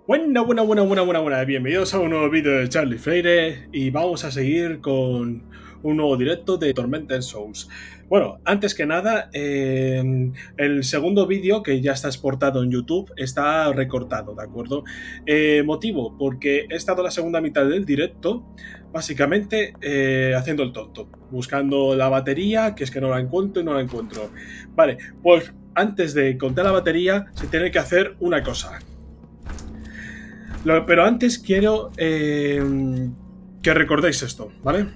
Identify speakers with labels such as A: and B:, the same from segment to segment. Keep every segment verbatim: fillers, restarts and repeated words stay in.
A: Buena, buena, buena, buena, buena, buena. Bienvenidos a un nuevo vídeo de Charlie Freire y vamos a seguir con un nuevo directo de Tormented Souls. Bueno, antes que nada, eh, el segundo vídeo que ya está exportado en YouTube está recortado, ¿de acuerdo? Eh, motivo, porque he estado la segunda mitad del directo básicamente eh, haciendo el tonto, buscando la batería, que es que no la encuentro y no la encuentro. Vale, pues antes de contar la batería se tiene que hacer una cosa. Pero antes quiero eh, que recordéis esto, ¿vale?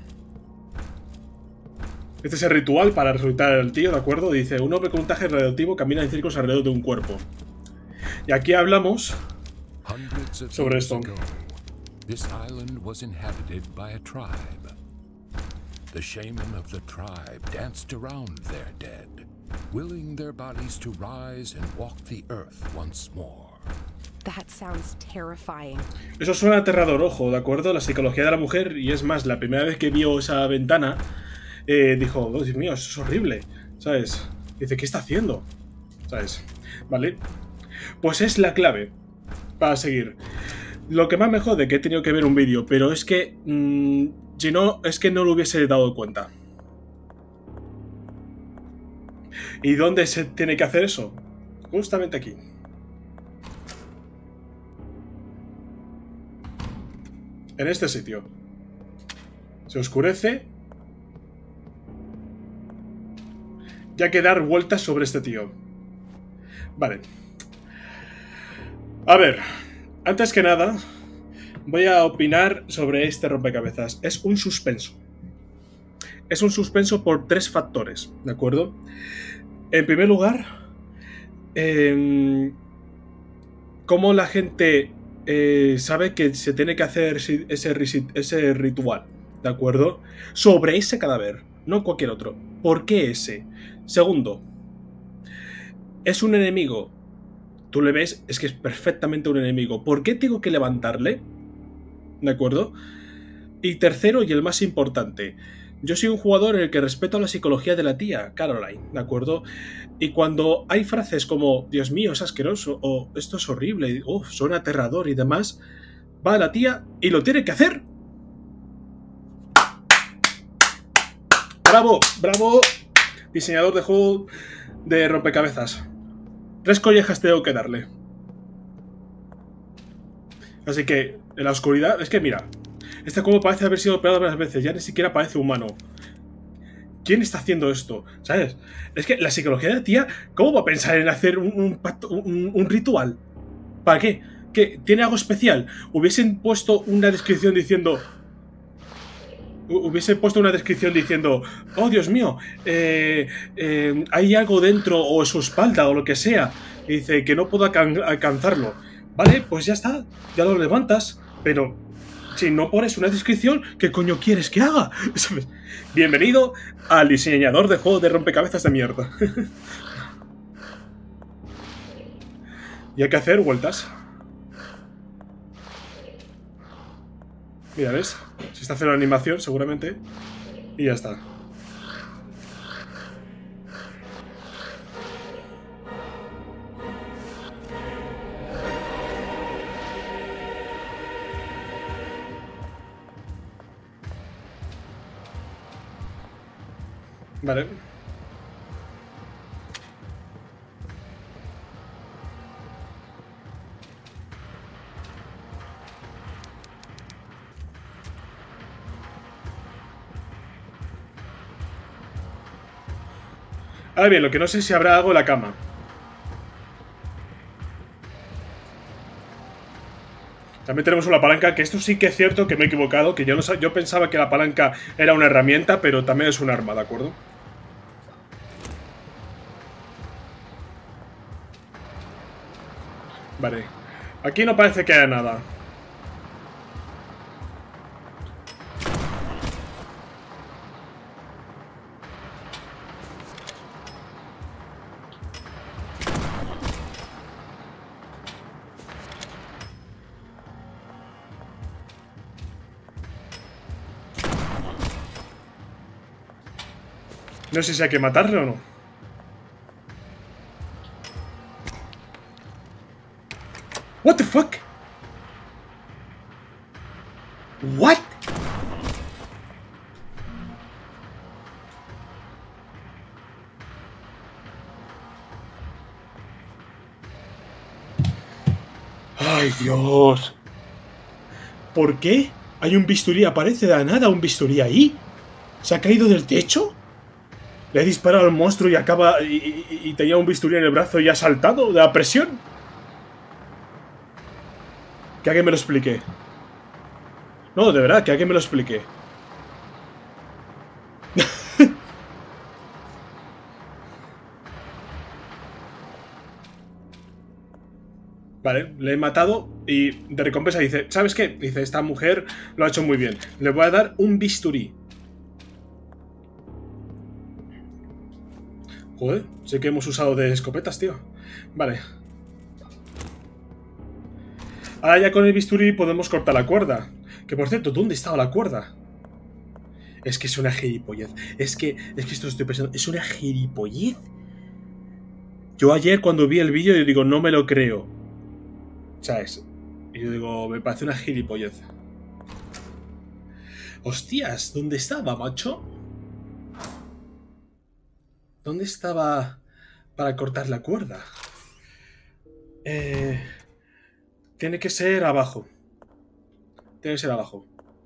A: Este es el ritual para resucitar al tío, ¿de acuerdo? Dice, un hombre con un traje radioactivo camina en círculos alrededor de un cuerpo. Y aquí hablamos sobre esto.
B: This island was inhabited by a tribe. The shaman of the tribe danced around their dead, willing their bodies to rise and walk the earth once more.
C: That sounds terrifying.
A: Eso suena aterrador, ojo, ¿de acuerdo? La psicología de la mujer, y es más, la primera vez que vio esa ventana, eh, dijo, oh, Dios mío, eso es horrible, ¿sabes? Dice, ¿qué está haciendo? ¿Sabes? ¿Vale? Pues es la clave para seguir. Lo que más me jode que he tenido que ver un vídeo, pero es que, mmm, si no, es que no lo hubiese dado cuenta. ¿Y dónde se tiene que hacer eso? Justamente aquí. En este sitio. Se oscurece. Y hay que dar vueltas sobre este tío. Vale. A ver. Antes que nada, voy a opinar sobre este rompecabezas. Es un suspenso. Es un suspenso por tres factores, ¿de acuerdo? En primer lugar, eh, cómo la gente... Eh, sabe que se tiene que hacer ese, ese ritual, ¿de acuerdo? Sobre ese cadáver, no cualquier otro. ¿Por qué ese? Segundo, es un enemigo. Tú le ves, es que es perfectamente un enemigo. ¿Por qué tengo que levantarle? ¿De acuerdo? Y tercero, y el más importante, yo soy un jugador en el que respeto la psicología de la tía, Caroline, ¿de acuerdo? Y cuando hay frases como, Dios mío, es asqueroso, o esto es horrible, uff, suena aterrador y demás, va la tía y lo tiene que hacer. ¡Bravo! ¡Bravo! Diseñador de juego de rompecabezas. Tres collejas tengo que darle. Así que, en la oscuridad, es que mira, este juego parece haber sido operado varias veces, ya ni siquiera parece humano. ¿Quién está haciendo esto? ¿Sabes? Es que la psicología de la tía, ¿cómo va a pensar en hacer un, un, pacto, un, un ritual? ¿Para qué? ¿Qué? ¿Tiene algo especial? Hubiesen puesto una descripción diciendo... Hubiesen puesto una descripción diciendo, oh Dios mío, eh, eh, hay algo dentro o en su espalda o lo que sea. Y dice que no puedo alcanzarlo. Vale, pues ya está, ya lo levantas, pero... si no pones una descripción, ¿qué coño quieres que haga? ¿Sabes? Bienvenido al diseñador de juegos de rompecabezas de mierda. Y hay que hacer vueltas. Mira, ¿ves? Se está haciendo la animación, seguramente. Y ya está. Vale. Ahora bien, lo que no sé es si habrá algo en la cama. También tenemos una palanca, que esto sí que es cierto que me he equivocado, que yo, no, yo pensaba que la palanca era una herramienta, pero también es un arma, ¿de acuerdo? Vale. Aquí no parece que haya nada. No sé si hay que matarle o no. What the fuck? ¿What? ¡Ay, Dios! ¿Por qué? Hay un bisturí, aparece de la nada un bisturí ahí. ¿Se ha caído del techo? Le he disparado al monstruo y acaba... Y, y, y tenía un bisturí en el brazo y ha saltado de la presión. Que alguien me lo explique. No, de verdad, que alguien me lo explique. Vale, le he matado y de recompensa dice, ¿sabes qué? Dice, esta mujer lo ha hecho muy bien. Le voy a dar un bisturí. Joder, sí que hemos usado de escopetas, tío. Vale. Ahora ya con el bisturí podemos cortar la cuerda. Que por cierto, ¿dónde estaba la cuerda? Es que es una gilipollez. Es que, es que esto lo estoy pensando. Es una gilipollez. Yo ayer cuando vi el vídeo yo digo, no me lo creo. ¿Sabes? Y yo digo, me parece una gilipollez. Hostias, ¿dónde estaba, macho? ¿Dónde estaba para cortar la cuerda? Eh, tiene que ser abajo. Tiene que ser abajo.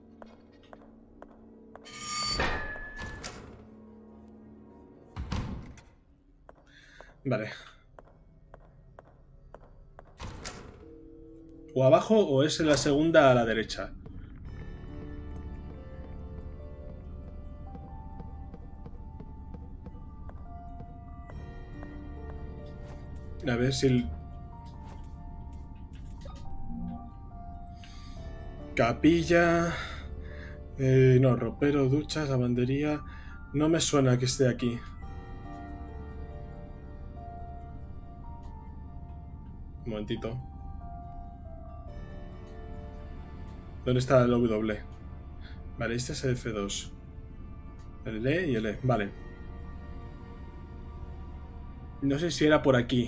A: Vale. O abajo o es en la segunda a la derecha. A ver si el... Capilla... Eh, no, ropero, duchas, lavandería... No me suena que esté aquí. Un momentito. ¿Dónde está el W? Vale, este es el F dos. El E y el E, vale. No sé si era por aquí.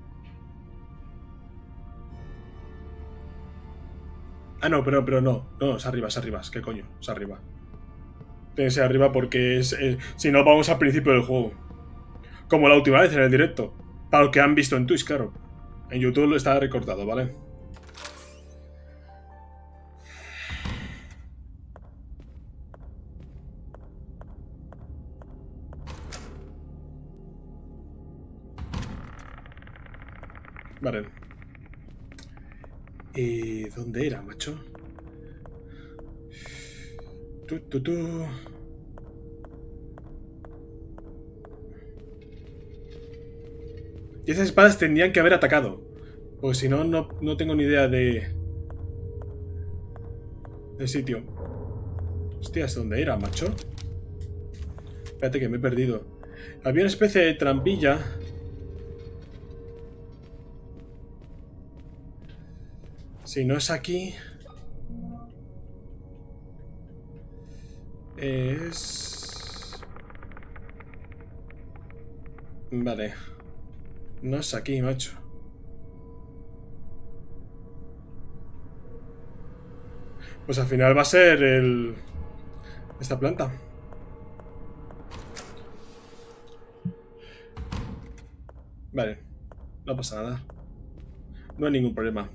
A: Ah, no, pero, pero no. No, es arriba, es arriba. ¿Qué coño? Es arriba. Tiene que ser arriba porque es... Eh, si no, vamos al principio del juego. Como la última vez en el directo. Para los que han visto en Twitch, claro. En YouTube lo está recortado, ¿vale? Vale. ¿Y dónde era, macho? Tu, tu, tu. Y esas espadas tendrían que haber atacado. Pues si no, no, no tengo ni idea de... del sitio. Hostias, ¿dónde era, macho? Espérate que me he perdido. Había una especie de trampilla. Si no es aquí... Es... Vale. No es aquí, macho. Pues al final va a ser el... esta planta. Vale. No pasa nada. No hay ningún problema.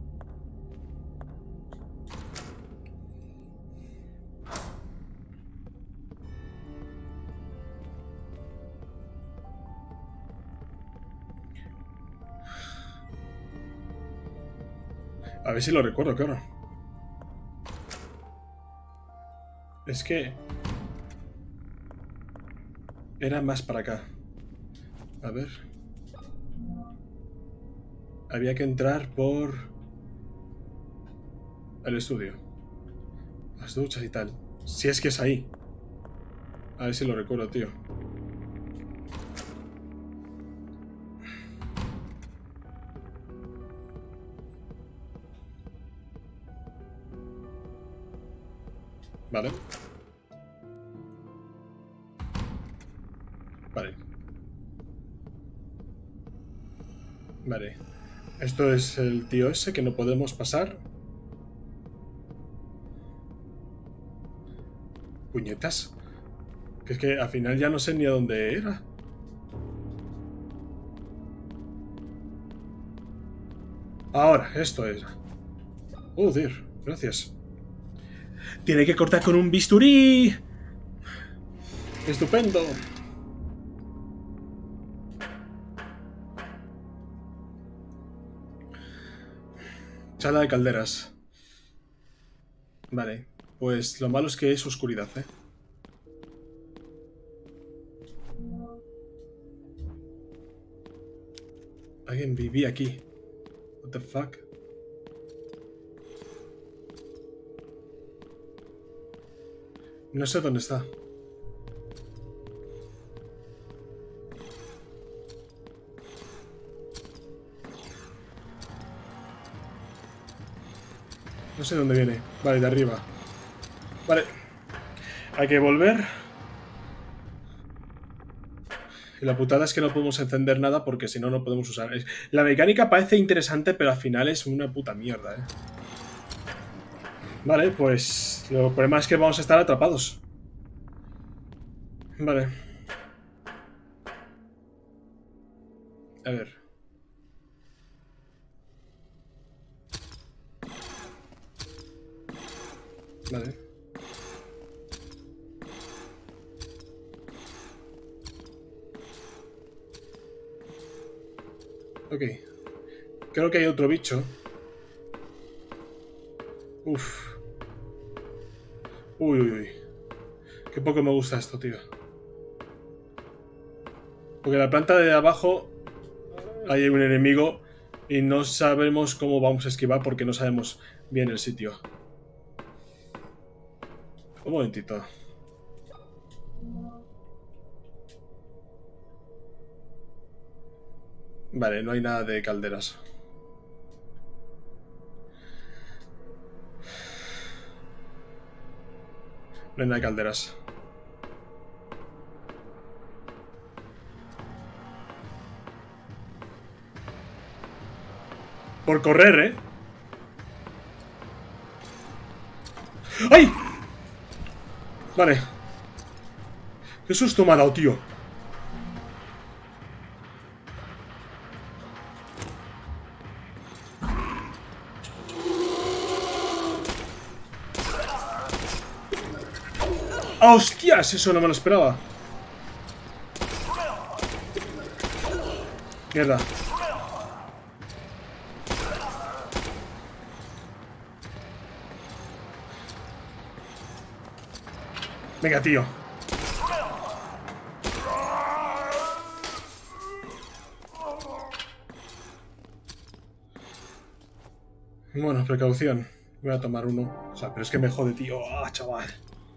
A: A ver si lo recuerdo, claro. Es que... era más para acá. A ver. Había que entrar por... el estudio. Las duchas y tal. Si es que es ahí. A ver si lo recuerdo, tío. Vale. Vale. Vale. Esto es el tío ese que no podemos pasar. ¿Puñetas? Que es que al final ya no sé ni a dónde era. Ahora, esto es. Oh, dear, gracias. Tiene que cortar con un bisturí. Estupendo. Sala de calderas. Vale, pues lo malo es que es oscuridad, ¿eh? Alguien vivía aquí. What the fuck? No sé dónde está. No sé dónde viene. Vale, de arriba. Vale. Hay que volver. Y la putada es que no podemos encender nada porque si no, no podemos usar. La mecánica parece interesante, pero al final es una puta mierda, ¿eh? Vale, pues... el problema es que vamos a estar atrapados. Vale. A ver. Vale. Ok. Creo que hay otro bicho. Uf. Uy, uy, uy. Qué poco me gusta esto, tío. Porque en la planta de abajo hay un enemigo y no sabemos cómo vamos a esquivar porque no sabemos bien el sitio. Un momentito. Vale, no hay nada de calderas. No hay nada de calderas. Por correr, ¿eh? ¡Ay! Vale. Qué susto me ha dado, tío. ¡Hostias! Eso no me lo esperaba. Mierda. Venga, tío. Bueno, precaución. Voy a tomar uno. O sea, pero es que me jode, tío. ¡Ah, chaval!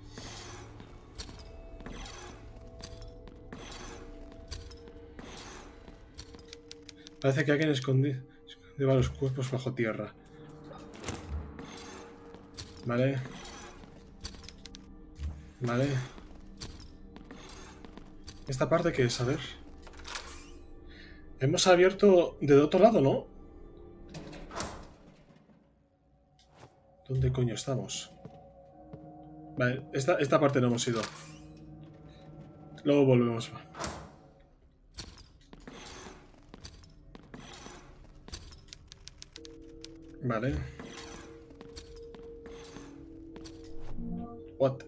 A: Parece que alguien esconde, lleva los cuerpos bajo tierra. Vale. Vale. ¿Esta parte qué es? A ver. Hemos abierto de otro lado, ¿no? ¿Dónde coño estamos? Vale, esta, esta parte no hemos ido. Luego volvemos. Vale. What?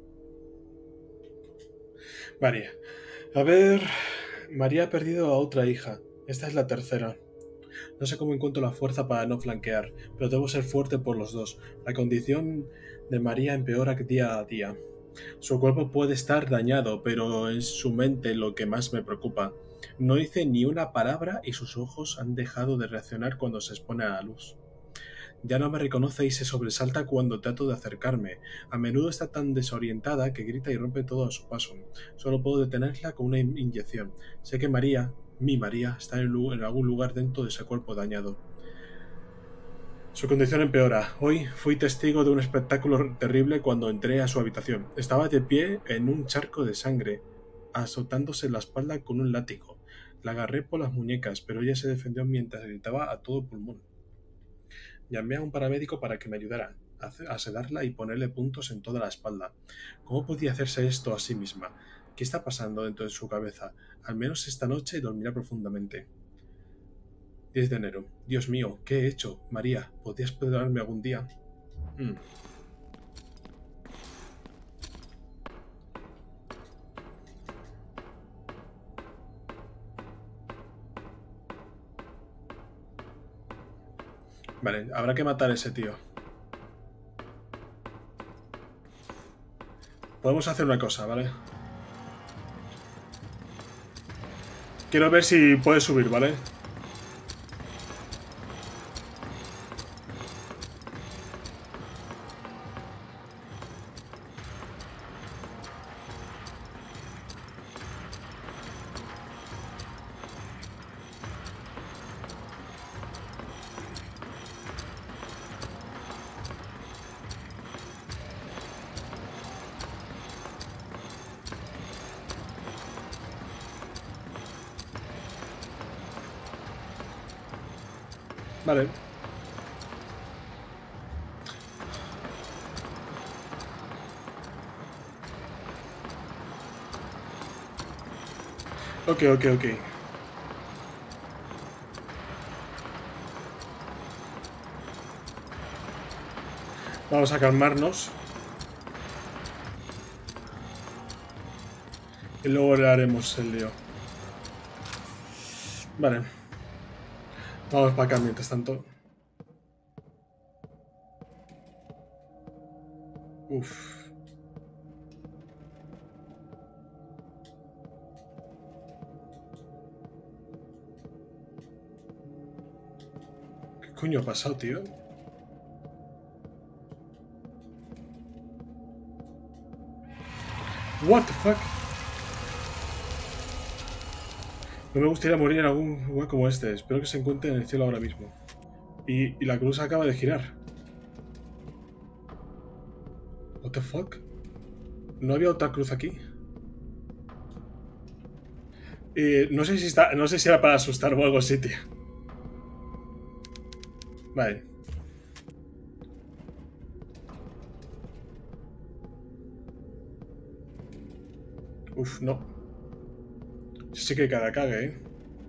A: María. A ver... María ha perdido a otra hija. Esta es la tercera. No sé cómo encuentro la fuerza para no flanquear, pero debo ser fuerte por los dos. La condición de María empeora día a día. Su cuerpo puede estar dañado, pero es su mente lo que más me preocupa. No dice ni una palabra y sus ojos han dejado de reaccionar cuando se expone a la luz. Ya no me reconoce y se sobresalta cuando trato de acercarme. A menudo está tan desorientada que grita y rompe todo a su paso. Solo puedo detenerla con una inyección. Sé que María, mi María, está en, en algún lugar dentro de ese cuerpo dañado. Su condición empeora. Hoy fui testigo de un espectáculo terrible cuando entré a su habitación. Estaba de pie en un charco de sangre, azotándose la espalda con un látigo. La agarré por las muñecas, pero ella se defendió mientras gritaba a todo pulmón. Llamé a un paramédico para que me ayudara. a sedarla y ponerle puntos en toda la espalda. ¿Cómo podía hacerse esto a sí misma? ¿Qué está pasando dentro de su cabeza? Al menos esta noche dormirá profundamente. diez de enero. Dios mío, ¿qué he hecho? María, ¿podrías perdonarme algún día? Mm. Vale, habrá que matar a ese tío. Podemos hacer una cosa, ¿vale? Quiero ver si puede subir, ¿vale? Vale. Ok, ok, ok. Vamos a calmarnos. Y luego le haremos el lío. Vale. Vamos para acá mientras tanto. Uf. ¿Qué coño ha pasado, tío? What the fuck? No me gustaría morir en algún lugar como este. Espero que se encuentre en el cielo ahora mismo. Y, y la cruz acaba de girar. What the fuck? ¿No había otra cruz aquí? Eh, no sé si está. No sé si era para asustar o algo así, tío. Vale. Uf, no. Sí que cada cague, ¿eh?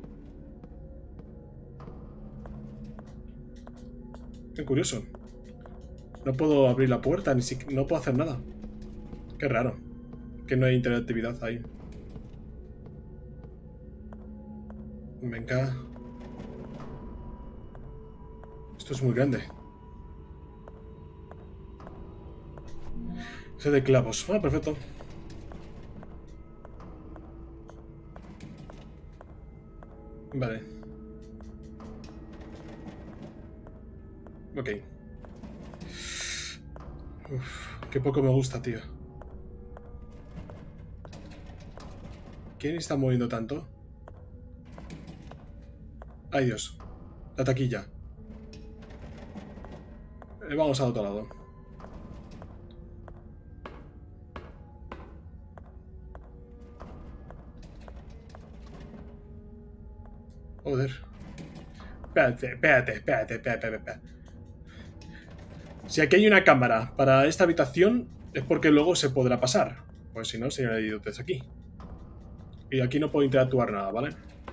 A: Qué curioso. No puedo abrir la puerta, ni siquiera... No puedo hacer nada. Qué raro. Que no hay interactividad ahí. Venga. Esto es muy grande. Ese de clavos. Ah, perfecto. Vale. Ok. Uf, qué poco me gusta, tío. ¿Quién está moviendo tanto? Ay, Dios. La taquilla. Eh, vamos al otro lado. Joder. Espérate, espérate, espérate, espérate, espérate. Si aquí hay una cámara para esta habitación, es porque luego se podrá pasar. Pues si no, sería idiotez aquí. Y aquí no puedo interactuar nada, ¿vale?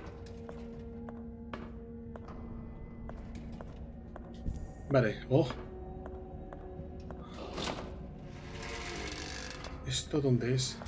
A: Vale, oh. ¿Esto dónde es?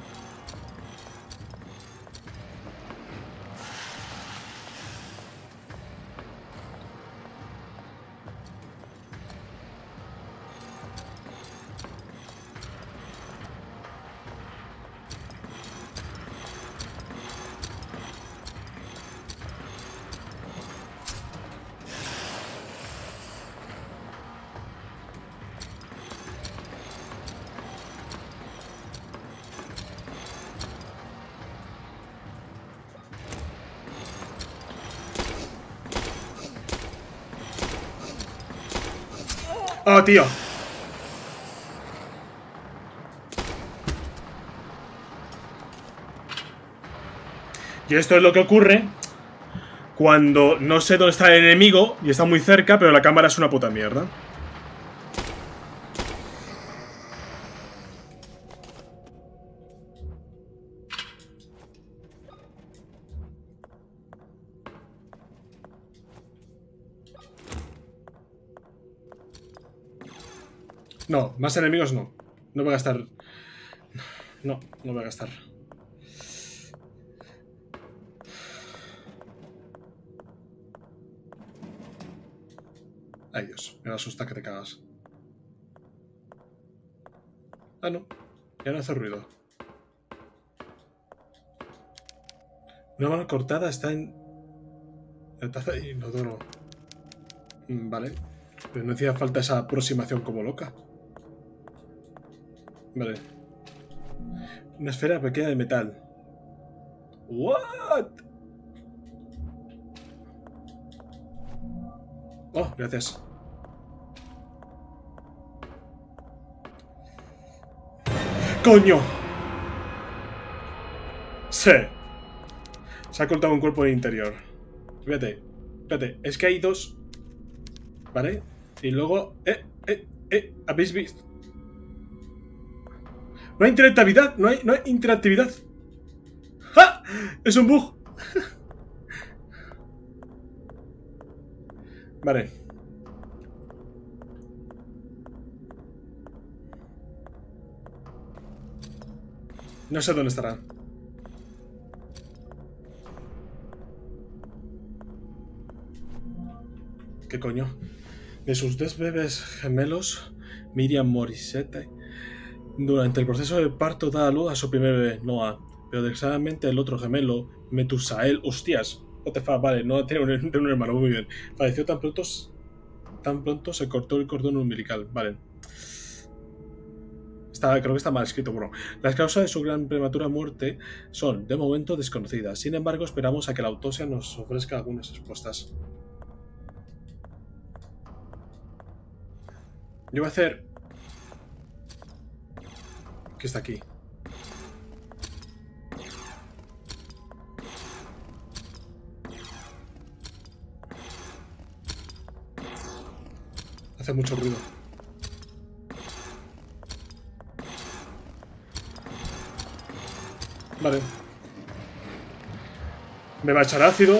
A: ¡Oh, tío! Y esto es lo que ocurre cuando no sé dónde está el enemigo y está muy cerca, pero la cámara es una puta mierda. No, más enemigos no. No voy a gastar... No, no voy a gastar. Ay, Dios, me asusta que te cagas. Ah, no. Ya no hace ruido. Una mano cortada está en... la taza y inodoro. Vale. Pero no hacía falta esa aproximación como loca. Vale. Una esfera pequeña de metal. ¿What? Oh, gracias. ¡Coño! Sí. Se ha cortado un cuerpo en el interior. Fíjate, fíjate, es que hay dos. ¿Vale? Y luego... Eh, eh, eh, ¿habéis visto? No hay interactividad, no hay, no hay interactividad. ¡Ja! Es un bug. Vale. No sé dónde estará. ¿Qué coño? De sus dos bebés gemelos, Miriam Morissette, durante el proceso de parto da a luz a su primer bebé, Noah. Pero desgraciadamente el otro gemelo, Metusael, hostias, what the fuck, vale, no tiene un, tiene un hermano, muy bien. Falleció tan pronto, tan pronto se cortó el cordón umbilical, vale. Está, creo que está mal escrito, bueno. Las causas de su gran prematura muerte son, de momento, desconocidas. Sin embargo, esperamos a que la autopsia nos ofrezca algunas respuestas. Yo voy a hacer... ¿Qué está aquí? Hace mucho ruido. Vale. Me va a echar ácido.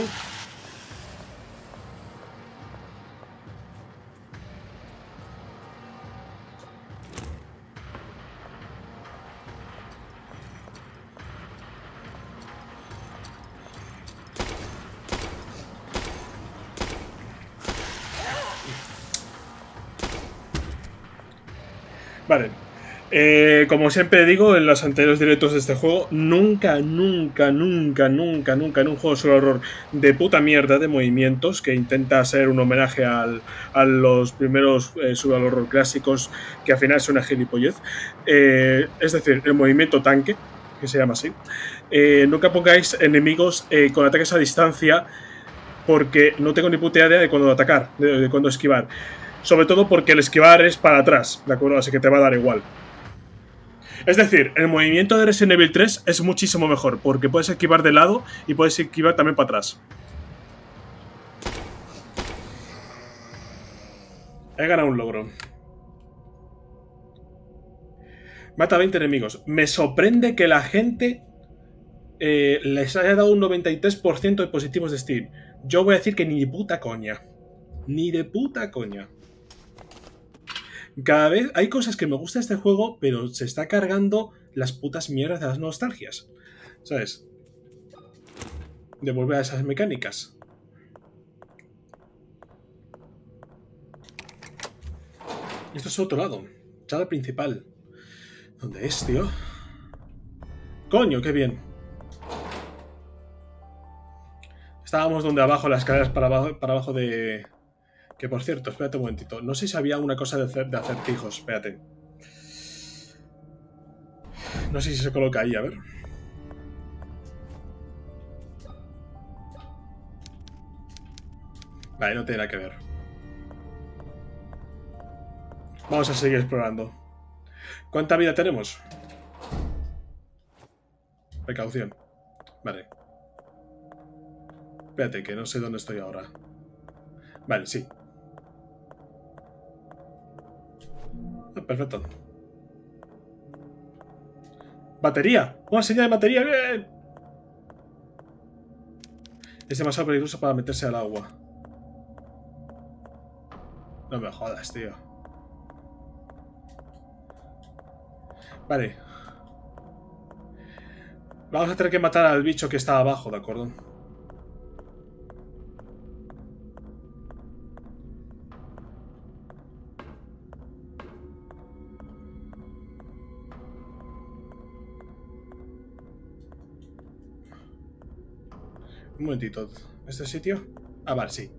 A: Vale. Eh, como siempre digo en los anteriores directos de este juego, nunca, nunca, nunca, nunca, nunca en un juego sobre horror de puta mierda de movimientos que intenta ser un homenaje al, a los primeros eh, sobre horror clásicos, que al final es una gilipollez, eh, es decir, el movimiento tanque, que se llama así, eh, nunca pongáis enemigos eh, con ataques a distancia, porque no tengo ni puta idea de cuándo atacar, de, de cuándo esquivar. Sobre todo porque el esquivar es para atrás, ¿de acuerdo? Así que te va a dar igual. Es decir, el movimiento de Resident Evil tres es muchísimo mejor, porque puedes esquivar de lado y puedes esquivar también para atrás. He ganado un logro. Mata a veinte enemigos. Me sorprende que la gente eh, les haya dado un noventa y tres por ciento de positivos de Steam. Yo voy a decir que ni de puta coña. Ni de puta coña. Cada vez hay cosas que me gusta de este juego, pero se está cargando las putas mierdas de las nostalgias. ¿Sabes? De volver a esas mecánicas. Esto es otro lado. Sala principal. ¿Dónde es, tío? ¡Coño, qué bien! Estábamos donde abajo, las escaleras para abajo, para abajo de... Que por cierto, espérate un momentito. No sé si había una cosa de, hacer, de acertijos. Espérate. No sé si se coloca ahí, a ver. Vale, no tiene nada que ver. Vamos a seguir explorando. ¿Cuánta vida tenemos? Precaución. Vale. Espérate, que no sé dónde estoy ahora. Vale, sí. Perfecto. ¡Batería! ¡Una señal de batería! ¡Bien! Es demasiado peligroso para meterse al agua. No me jodas, tío. Vale. Vamos a tener que matar al bicho que está abajo, ¿de acuerdo? Un momentito. ¿Este sitio? Ah, vale, sí.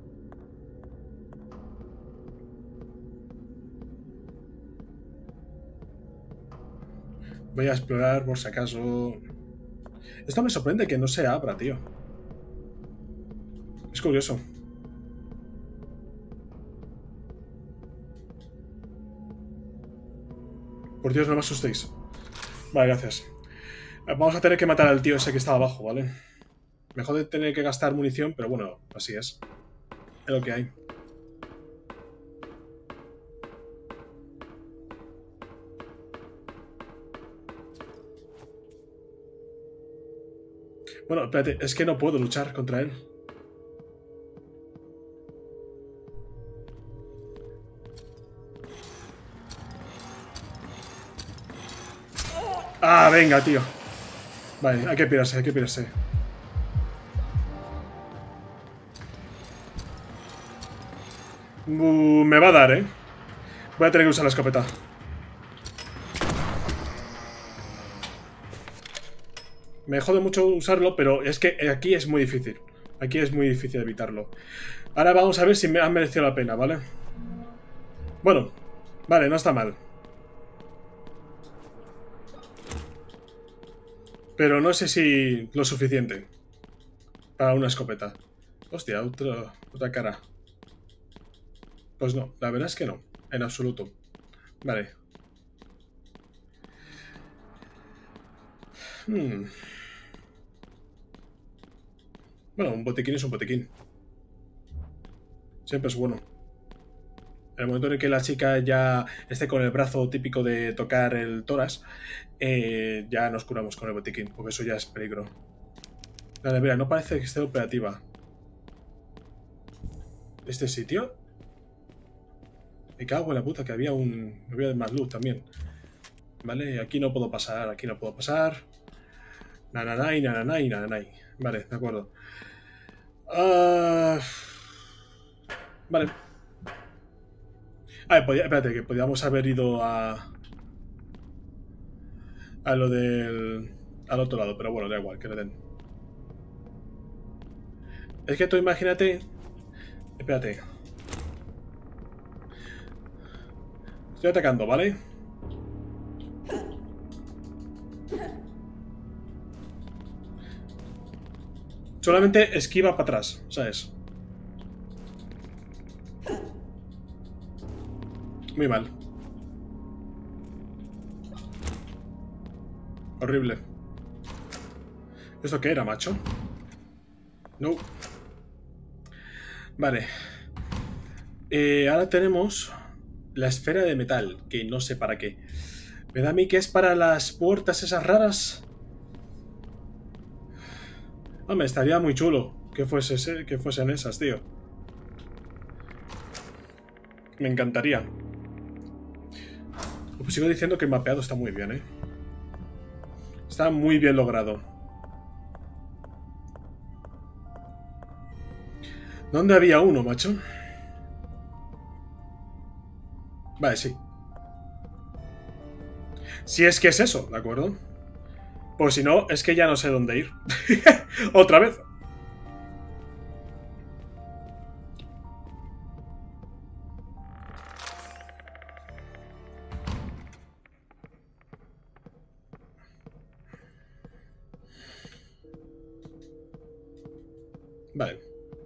A: Voy a explorar por si acaso... Esto me sorprende que no se abra, tío. Es curioso. Por Dios, no me asustéis. Vale, gracias. Vamos a tener que matar al tío ese que está abajo, ¿vale? Mejor de tener que gastar munición, pero bueno, así es. Es lo que hay. Bueno, espérate, es que no puedo luchar contra él. Ah, venga, tío. Vale, hay que pirarse, hay que pirarse. Uh, me va a dar, ¿eh? Voy a tener que usar la escopeta. Me jode mucho usarlo, pero es que aquí es muy difícil. Aquí es muy difícil evitarlo. Ahora vamos a ver si me ha merecido la pena, ¿vale? Bueno, vale, no está mal. Pero no sé si lo suficiente para una escopeta. Hostia, otra, otra cara. Pues no, la verdad es que no, en absoluto. Vale. Hmm. Bueno, un botiquín es un botiquín. Siempre es bueno. En el momento en el que la chica ya esté con el brazo típico de tocar el tórax, eh, ya nos curamos con el botiquín, porque eso ya es peligro. Vale, mira, no parece que esté operativa. ¿Este sitio? Me cago en la puta, que había un... había más luz también. Vale, aquí no puedo pasar, aquí no puedo pasar. Nananay, nananay, nananay. Vale, de acuerdo. Uh... Vale. A ver, podía, espérate, que podíamos haber ido a... a lo del... al otro lado, pero bueno, da igual, que le den. Es que tú imagínate... Espérate. Estoy atacando, ¿vale? Solamente esquiva para atrás, ¿sabes? Muy mal. Horrible. ¿Esto qué era, macho? No. Vale. Eh, ahora tenemos la esfera de metal, que no sé para qué. Me da a mí que es para las puertas esas raras. Hombre, estaría muy chulo que, fuese, que fuesen esas, tío. Me encantaría. Pues sigo diciendo que el mapeado está muy bien, ¿eh? Está muy bien logrado. ¿Dónde había uno, macho? Vale, sí. Si es que es eso, ¿de acuerdo? Pues si no, es que ya no sé dónde ir. Otra vez. Vale.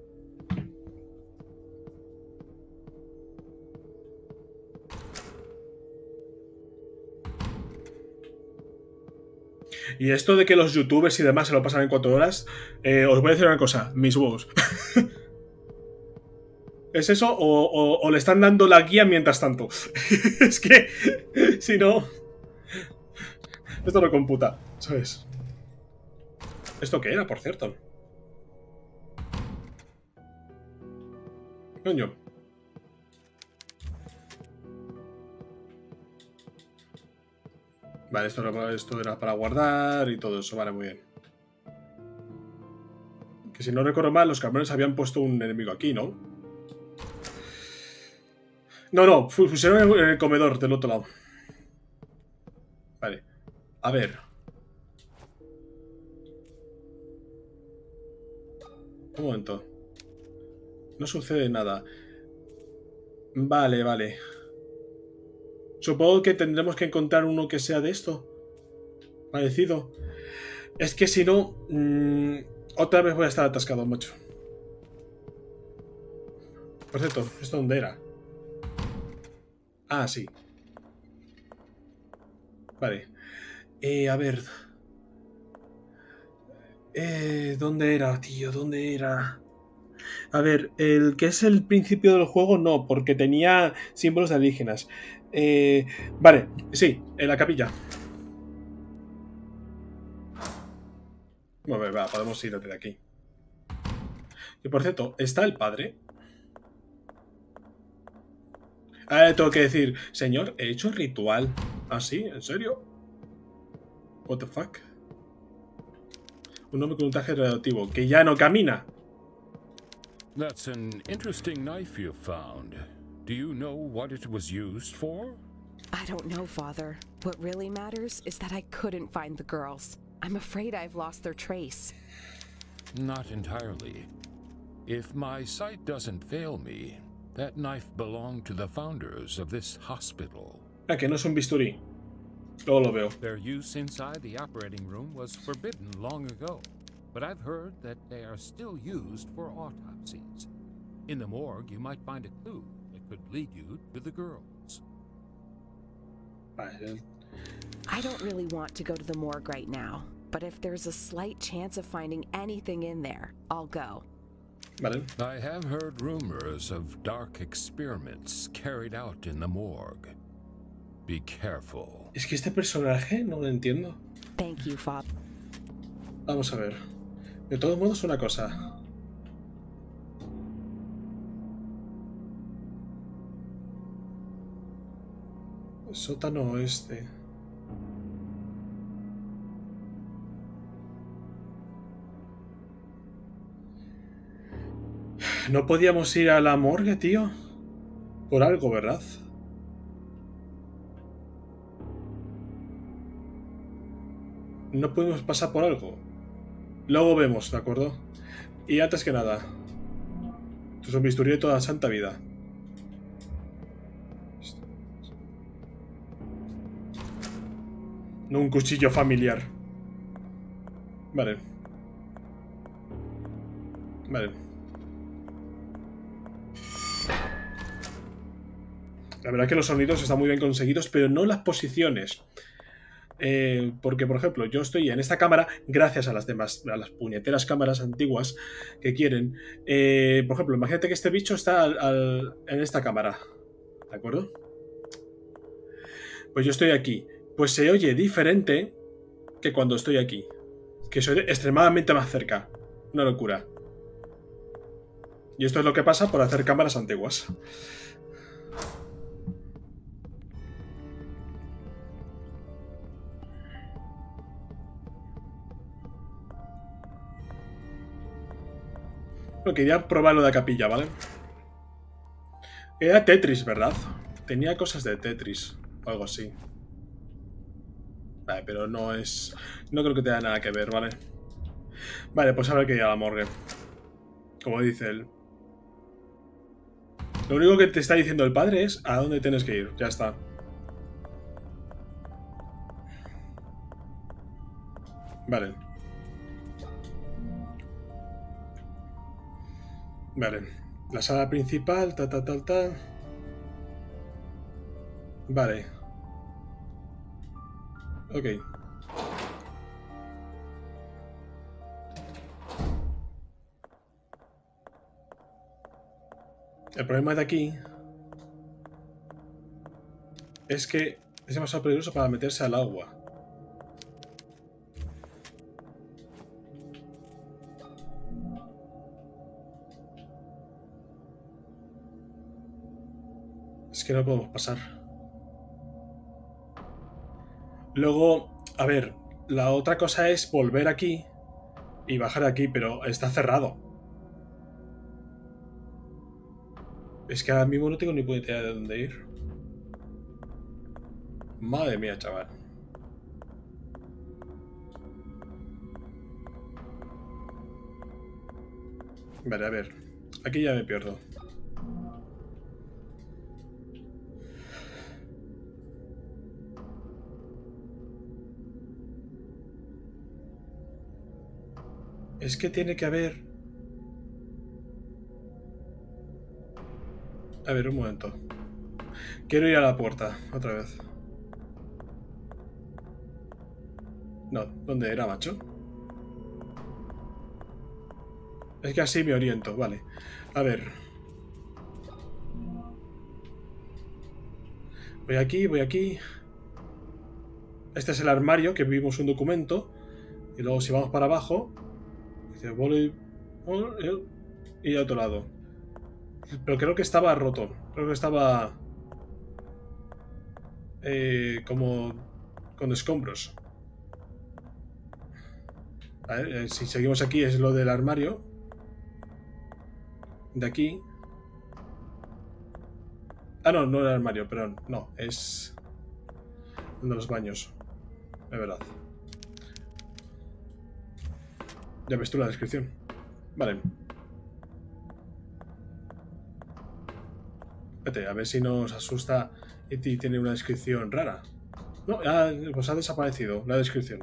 A: Y esto de que los youtubers y demás se lo pasan en cuatro horas, eh, os voy a decir una cosa, mis huevos. ¿Es eso o, o, o le están dando la guía mientras tanto? Es que, si no... Esto no computa, ¿sabes? ¿Esto qué era, por cierto? Coño. Vale, esto era, esto era para guardar y todo eso. Vale, muy bien. Que si no recuerdo mal, los cabrones habían puesto un enemigo aquí, ¿no? No, no, pusieron en el comedor del otro lado. Vale. A ver. Un momento. No sucede nada. Vale, vale. Supongo que tendremos que encontrar uno que sea de esto. Parecido. Es que si no... Mmm, otra vez voy a estar atascado, macho. Por cierto, ¿esto dónde era? Ah, sí. Vale. Eh, a ver... Eh, ¿dónde era, tío? ¿Dónde era? A ver, el que es el principio del juego, no, porque tenía símbolos de alienígenas. Eh, vale, sí, en la capilla. Bueno, va, podemos ir desde aquí. Y por cierto, ¿está el padre? Ahora tengo que decir, señor, he hecho ritual. ¿Ah, sí? ¿En serio? What the fuck? Un hombre con un traje radioactivo que ya no camina.
B: That's an interesting knife you found. Do you know what it was used for?
C: I don't know, Father. What really matters is that I couldn't find the girls. I'm afraid I've lost their trace.
B: Not entirely. If my sight doesn't fail me, that knife belonged to the founders of this hospital.
A: Ah, que no es un bisturí. Luego lo veo.
B: Their use inside the operating room was forbidden long ago, but I've heard that they are still used for autopsies. In the morgue, you might find a clue that could lead you to the girls.
A: Vale.
C: I don't really want to go to the morgue right now, but if there's a slight chance of finding anything in there, I'll go.
A: Vale.
B: I have heard rumors of dark experiments carried out in the morgue. Be careful.
A: Es que este personaje no lo entiendo.
C: Thank you, Father.
A: Vamos a ver. De todos modos, una cosa. Sótano oeste. No podíamos ir a la morgue, tío. Por algo, ¿verdad? No podemos pasar por algo. Luego vemos, ¿de acuerdo? Y antes que nada, esto es un bisturí de toda santa vida. No un cuchillo familiar. Vale. Vale. La verdad es que los sonidos están muy bien conseguidos, pero no las posiciones. Eh, porque, por ejemplo, yo estoy en esta cámara gracias a las demás, a las puñeteras cámaras antiguas que quieren. Eh, por ejemplo, imagínate que este bicho está al, al, en esta cámara. ¿De acuerdo? Pues yo estoy aquí. Pues se oye diferente que cuando estoy aquí. Que soy extremadamente más cerca. Una locura. Y esto es lo que pasa por hacer cámaras antiguas. Bueno, quería probar lo de la capilla, ¿vale? Era Tetris, ¿verdad? Tenía cosas de Tetris o algo así. Vale, pero no es... No creo que tenga nada que ver, ¿vale? Vale, pues habrá que ir a la morgue. Como dice él. Lo único que te está diciendo el padre es a dónde tienes que ir. Ya está. Vale. Vale. La sala principal, ta, ta, ta, ta. Vale. Ok. El problema de aquí es que es demasiado peligroso para meterse al agua. Es que no podemos pasar. Luego, a ver, la otra cosa es volver aquí y bajar aquí, pero está cerrado. Es que ahora mismo no tengo ni puta idea de dónde ir. Madre mía, chaval. Vale, a ver. Aquí ya me pierdo. Es que tiene que haber... A ver, un momento. Quiero ir a la puerta, otra vez. No, ¿dónde era, macho? Es que así me oriento, vale. A ver. Voy aquí, voy aquí. Este es el armario, que vimos un documento. Y luego si vamos para abajo... Dice, voy... Y a otro lado. Pero creo que estaba roto. Creo que estaba... Eh, como... Con escombros. A ver, eh, si seguimos aquí es lo del armario. De aquí. Ah, no, no el armario, perdón. No, es... uno de los baños. Es verdad. Ya ves tú la descripción. Vale. Vete, a ver si nos asusta y tiene una descripción rara. No, ah, pues ha desaparecido la descripción.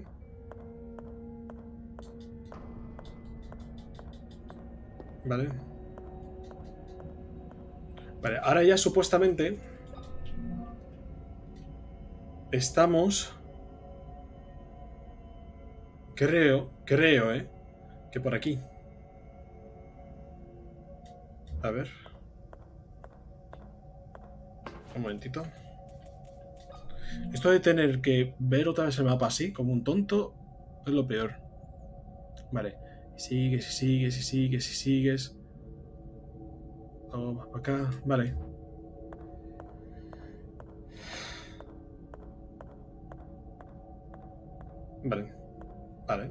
A: Vale. Vale, ahora ya supuestamente estamos... Creo, creo, eh, que por aquí. A ver. Un momentito. Esto de tener que ver otra vez el mapa así, como un tonto, es lo peor. Vale. Sigues, y sigues, y sigues, y sigues. Vamos para acá. Vale. Vale. Vale.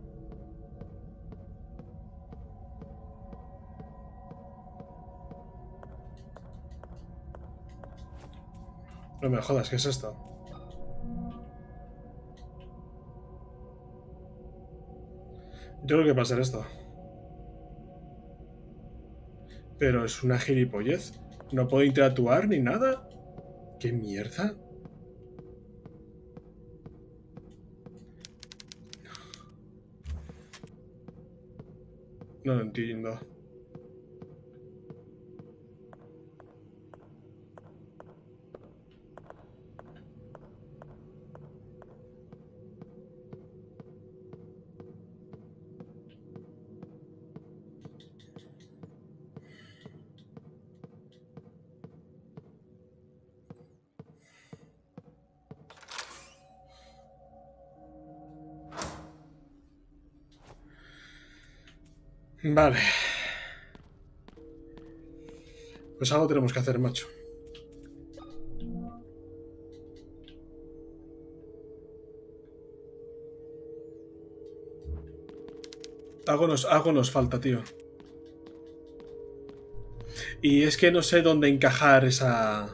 A: No me jodas, ¿qué es esto? Yo creo que va a ser esto. Pero es una gilipollez. No puedo interactuar ni nada. ¿Qué mierda? No lo entiendo. Vale. Pues algo tenemos que hacer, macho. Algo nos, algo nos falta, tío. Y es que no sé dónde encajar esa...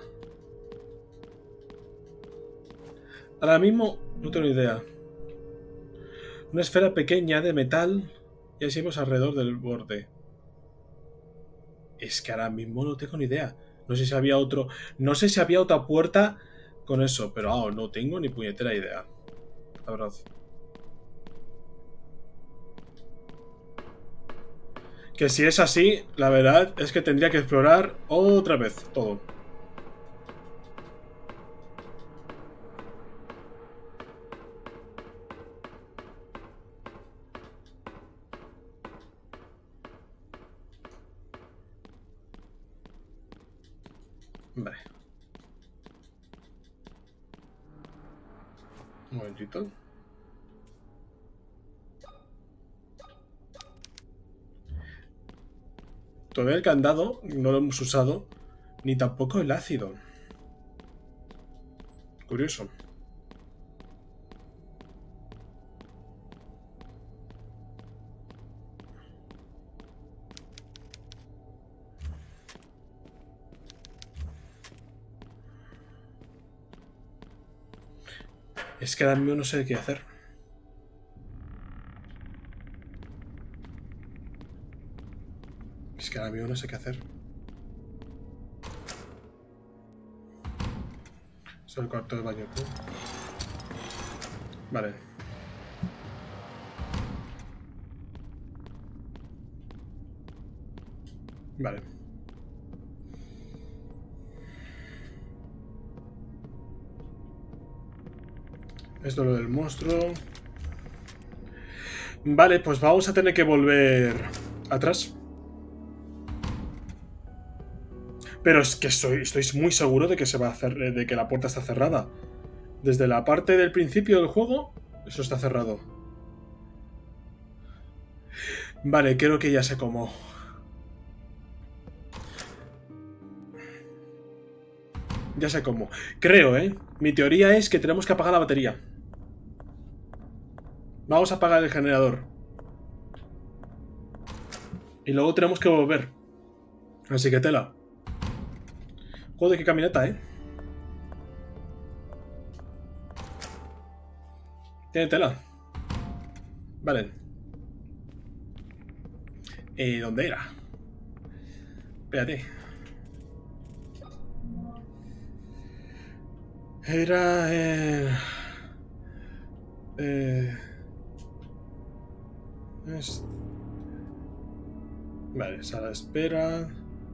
A: Ahora mismo no tengo ni idea. Una esfera pequeña de metal y así vamos alrededor del borde. Es que ahora mismo no tengo ni idea. No sé si había otro... No sé si había otra puerta con eso, pero oh, no tengo ni puñetera idea. La verdad. Que si es así, la verdad es que tendría que explorar otra vez todo. Vale. Un momentito. Todavía el candado no lo hemos usado, ni tampoco el ácido. Curioso. Es que ahora mismo no sé qué hacer. Es que ahora mismo no sé qué hacer. Es el cuarto de baño. ¿No? Vale. Vale. Esto es lo del monstruo. Vale, pues vamos a tener que volver atrás. Pero es que estoy, estoy muy seguro de que se va a hacer, de que la puerta está cerrada. Desde la parte del principio del juego, eso está cerrado. Vale, creo que ya sé cómo. Ya sé cómo. Creo, ¿eh? Mi teoría es que tenemos que apagar la batería. Vamos a apagar el generador. Y luego tenemos que volver. Así que tela. Joder, qué caminata, ¿eh? Tiene tela. Vale. Eh, ¿dónde era? Espérate. Era... Eh... Eh... Es... Vale, sala de espera...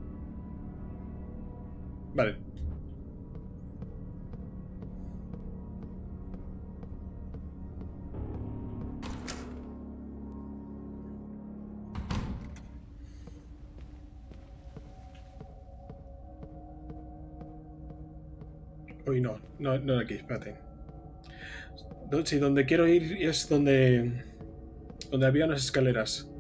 A: Vale. Uy, no, no, no aquí, espérate. Sí, donde quiero ir es donde... Donde había unas escaleras.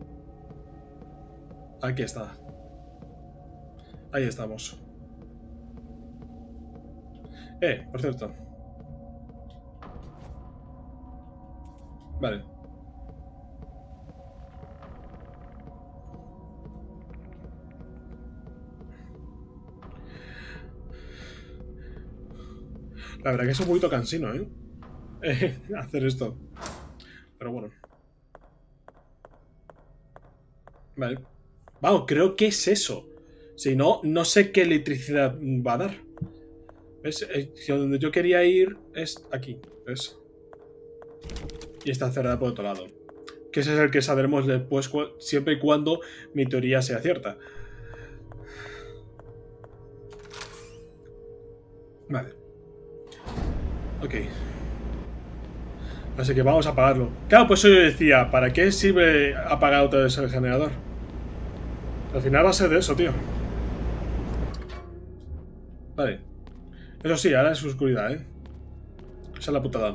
A: Aquí está. Ahí estamos. Eh, por cierto. Vale. La verdad que es un poquito cansino, ¿eh? eh hacer esto. Pero bueno. Vale. Vamos, creo que es eso. Si no, no sé qué electricidad va a dar. ¿Ves? Eh, donde yo quería ir es aquí. ¿Ves? Y está cerrada por otro lado. Que ese es el que sabremos después, siempre y cuando mi teoría sea cierta. Vale. Ok. Así que vamos a apagarlo. Claro, pues eso yo decía, ¿para qué sirve apagar otra vez el generador? Al final va a ser de eso, tío. Vale. Eso sí, ahora es oscuridad, ¿eh? Esa es la putada.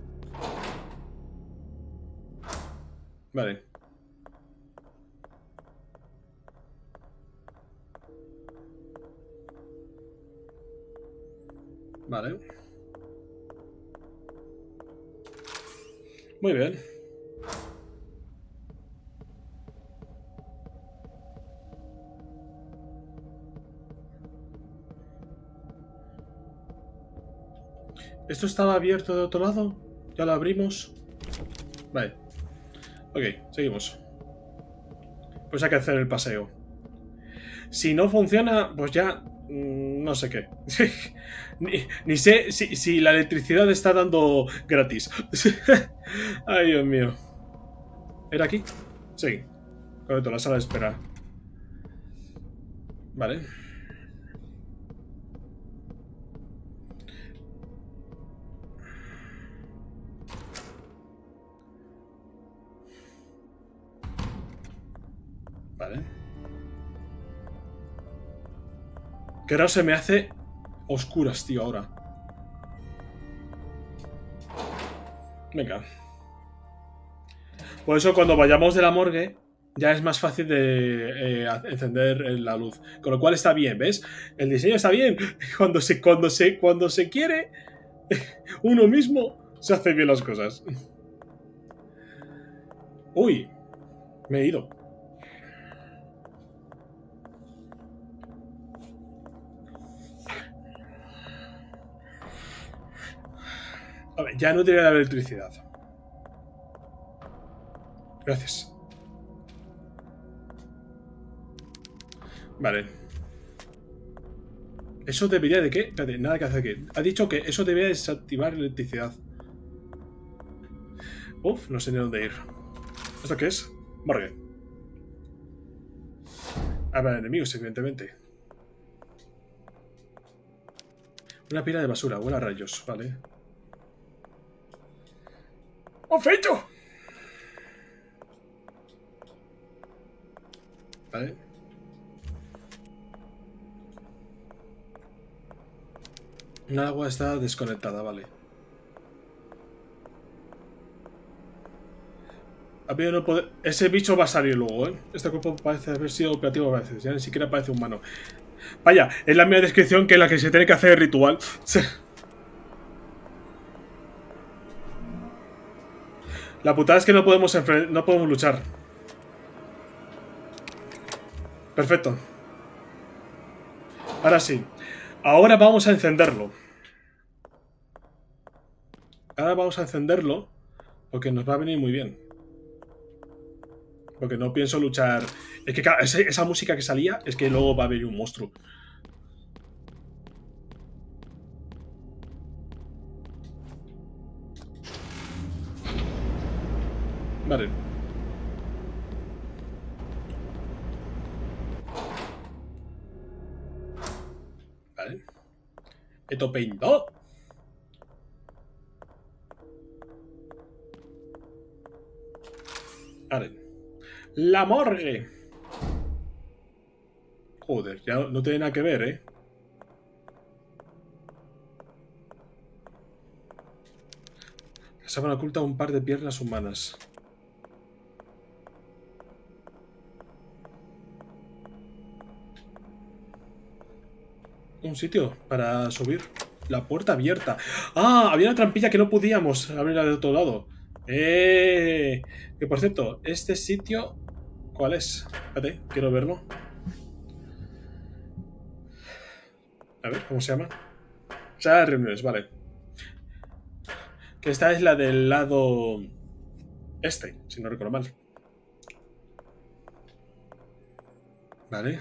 A: Vale. Vale. Muy bien. ¿Esto estaba abierto de otro lado? ¿Ya lo abrimos? Vale. Ok, seguimos. Pues hay que hacer el paseo. Si no funciona, pues ya... No sé qué. ni, ni sé si, si la electricidad está dando gratis. Ay, Dios mío. ¿Era aquí? Sí. Correcto, la sala de espera. Vale. Vale. Que ahora se me hace oscuras, tío, ahora. Venga. Por eso cuando vayamos de la morgue ya es más fácil de eh, encender la luz. Con lo cual está bien, ¿ves? El diseño está bien. Cuando se, cuando se, cuando se quiere uno mismo, se hace bien las cosas. Uy, me he ido. A ver, ya no debería haber electricidad. Gracias. Vale. Eso debería de qué? Espérate, nada que hacer aquí. Ha dicho que eso debería desactivar electricidad. Uf, no sé ni dónde ir. ¿Esto qué es? Morgue. Habrá enemigos, evidentemente. Una pila de basura, huele a rayos, vale. ¡Oh, fecho! Vale. El agua está desconectada, vale. No poder... Ese bicho va a salir luego, ¿eh? Este cuerpo parece haber sido operativo a veces, ya ni siquiera parece humano. Vaya, es la misma descripción que la que se tiene que hacer el ritual. La putada es que no podemos no podemos luchar. Perfecto. Ahora sí. Ahora vamos a encenderlo. Ahora vamos a encenderlo porque nos va a venir muy bien. Porque no pienso luchar... Es que claro, esa, esa música que salía es que luego va a venir un monstruo. Vale. Vale. Esto peinado. Vale. La morgue. Joder, ya no, no tiene nada que ver, ¿eh? La sábana oculta un par de piernas humanas. Un sitio para subir. La puerta abierta. ¡Ah! Había una trampilla que no podíamos abrirla de otro lado. ¡Eh! Que por cierto, este sitio... ¿Cuál es? Espérate, quiero verlo. A ver, ¿cómo se llama? Sala de reuniones, vale. Que esta es la del lado... este, si no recuerdo mal. Vale.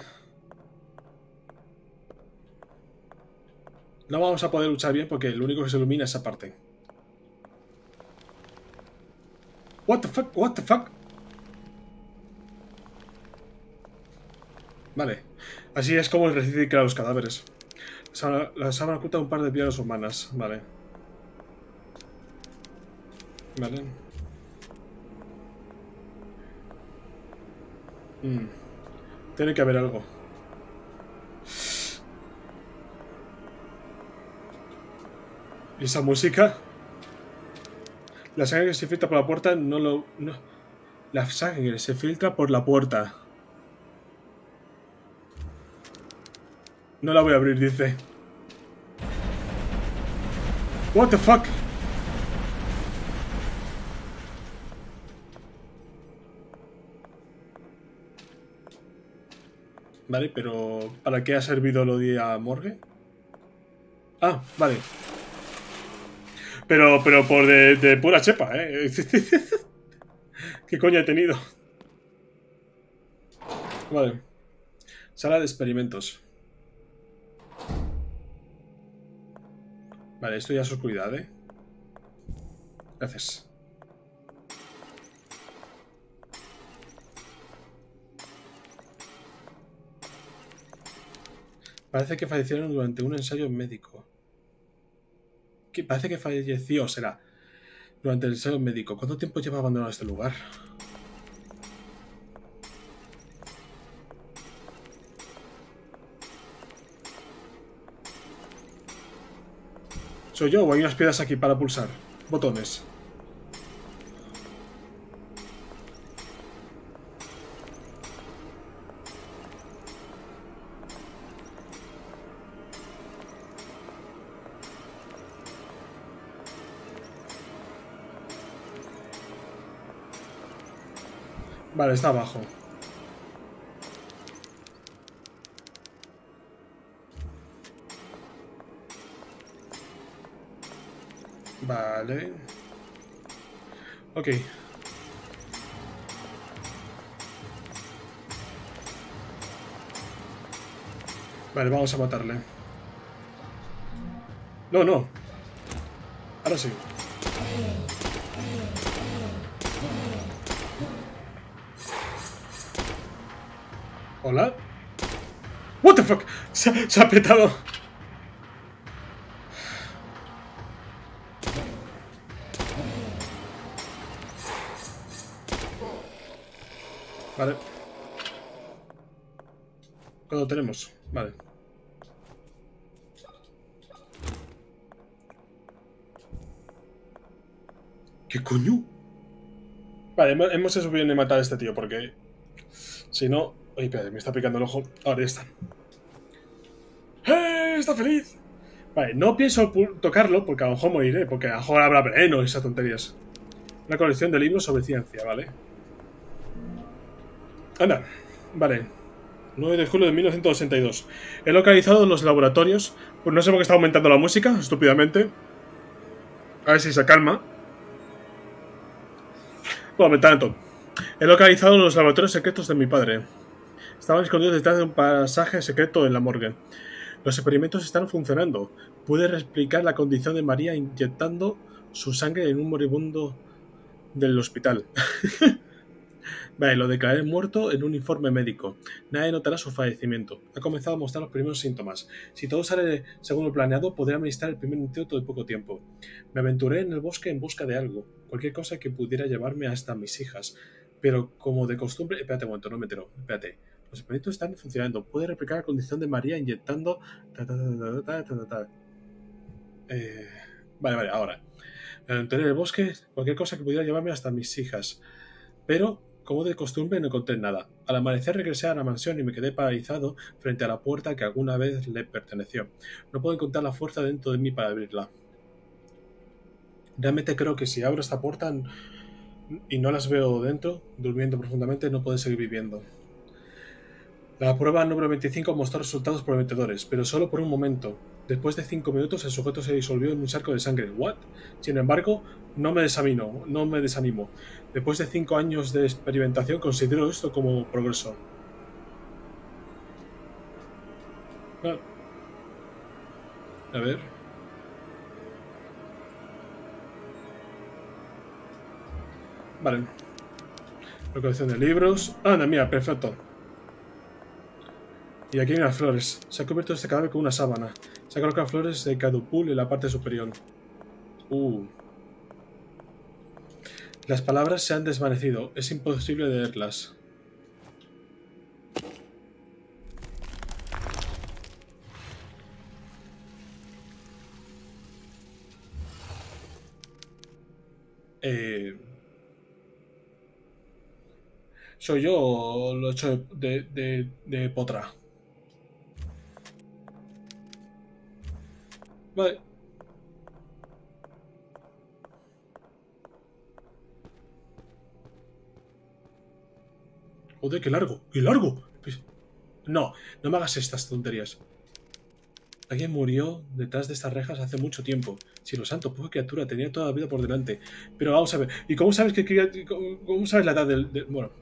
A: No vamos a poder luchar bien porque lo único que se ilumina es esa parte. What the fuck, what the fuck. Vale. Así es como el recicla a los cadáveres. La sábana, la sábana oculta un par de piedras humanas. Vale. Vale. Mm. Tiene que haber algo. ¿Y esa música? La sangre que se filtra por la puerta no lo... No. La sangre se filtra por la puerta. No la voy a abrir, dice. What the fuck? Vale, pero... ¿para qué ha servido lo de a morgue? Ah, vale. Pero, pero por de, de pura chepa, ¿eh? ¿Qué coño he tenido? Vale. Sala de experimentos. Vale, esto ya es oscuridad, ¿eh? Gracias. Parece que fallecieron durante un ensayo médico. ¿Qué? Parece que falleció, será. Durante el ensayo médico. ¿Cuánto tiempo lleva abandonado este lugar? ¿Soy yo o hay unas piedras aquí para pulsar? Botones. Vale, está abajo. Vale. Ok. Vale, vamos a matarle. No, no. Ahora sí. ¿Hola? What the fuck? Se, se ha petado. Vale. ¿Cuándo tenemos? Vale. ¿Qué coño? Vale, hemos, hemos hecho bien de matar a este tío porque... Si no... Ay, espérate, me está picando el ojo. Ahora ya está. ¡Eh! ¡Está feliz! Vale, no pienso tocarlo porque a lo mejor moriré, porque a lo mejor habrá veneno y esas tonterías. Una colección de libros sobre ciencia, ¿vale? Anda, vale. nueve de julio de mil novecientos ochenta y dos. He localizado los laboratorios. Pues no sé por qué está aumentando la música, estúpidamente. A ver si se calma. Bueno, tanto. He localizado los laboratorios secretos de mi padre. Estaban escondidos detrás de un pasaje secreto en la morgue. Los experimentos están funcionando. Pude replicar la condición de María inyectando su sangre en un moribundo del hospital. Vale, lo declaré muerto en un informe médico. Nadie notará su fallecimiento. Ha comenzado a mostrar los primeros síntomas. Si todo sale según lo planeado, podré administrar el primer antídoto de poco tiempo. Me aventuré en el bosque en busca de algo. Cualquier cosa que pudiera llevarme hasta mis hijas. Pero como de costumbre... Espérate un momento, no me entero. Espérate. Los experimentos están funcionando. Puede replicar la condición de María inyectando... Ta, ta, ta, ta, ta, ta, ta. Eh... Vale, vale, ahora. Me aventuré en el bosque. Cualquier cosa que pudiera llevarme hasta mis hijas. Pero... como de costumbre, no encontré nada. Al amanecer regresé a la mansión y me quedé paralizado frente a la puerta que alguna vez le perteneció. No puedo encontrar la fuerza dentro de mí para abrirla. Realmente creo que si abro esta puerta y no las veo dentro, durmiendo profundamente, no puedo seguir viviendo. La prueba número veinticinco mostró resultados prometedores, pero solo por un momento. Después de cinco minutos, el sujeto se disolvió en un charco de sangre. ¿What? Sin embargo, no me desanimo, no me desanimo. Después de cinco años de experimentación, considero esto como progreso. Ah. A ver. Vale. La colección de libros. Anda, mira, perfecto. Y aquí hay unas flores. Se ha cubierto este cadáver con una sábana. Se ha colocado flores de cadupul en la parte superior. Uh. Las palabras se han desvanecido. Es imposible leerlas. Eh... ¿Soy yo o lo he hecho de, de, de potra? Vale. Joder, qué largo, qué largo. No, no me hagas estas tonterías. Alguien murió detrás de estas rejas hace mucho tiempo. Cielo santo, poca criatura, tenía toda la vida por delante. Pero vamos a ver, ¿y cómo sabes que cómo, cómo sabes la edad del, del... Bueno.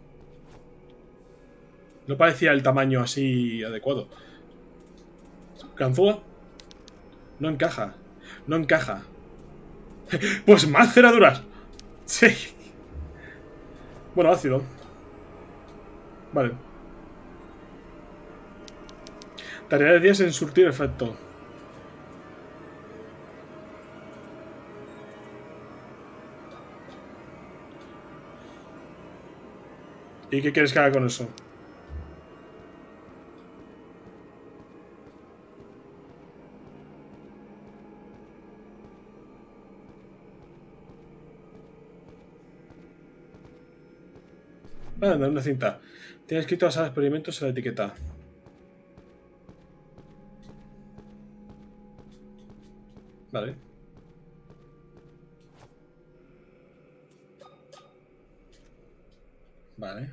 A: No parecía el tamaño así adecuado. ¿Ganzúa? No encaja. No encaja. Pues más cerraduras. Sí. Bueno, ácido. Vale. Tarea de días en surtir efecto. ¿Y qué quieres que haga con eso? Ah, anda, una cinta. Tiene escrito a sala de experimentos en la etiqueta. Vale. Vale.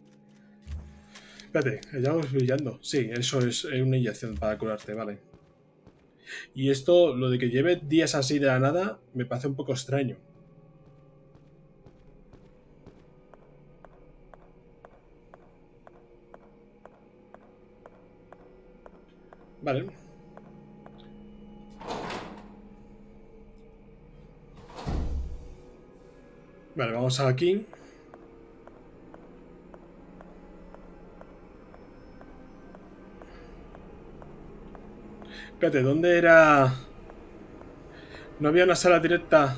A: Espérate, ya vamos brillando. Sí, eso es una inyección para curarte, vale. Y esto, lo de que lleve días así de la nada, me parece un poco extraño. Vale. Vale, vamos aquí. Espérate, ¿dónde era? ¿No había una sala directa?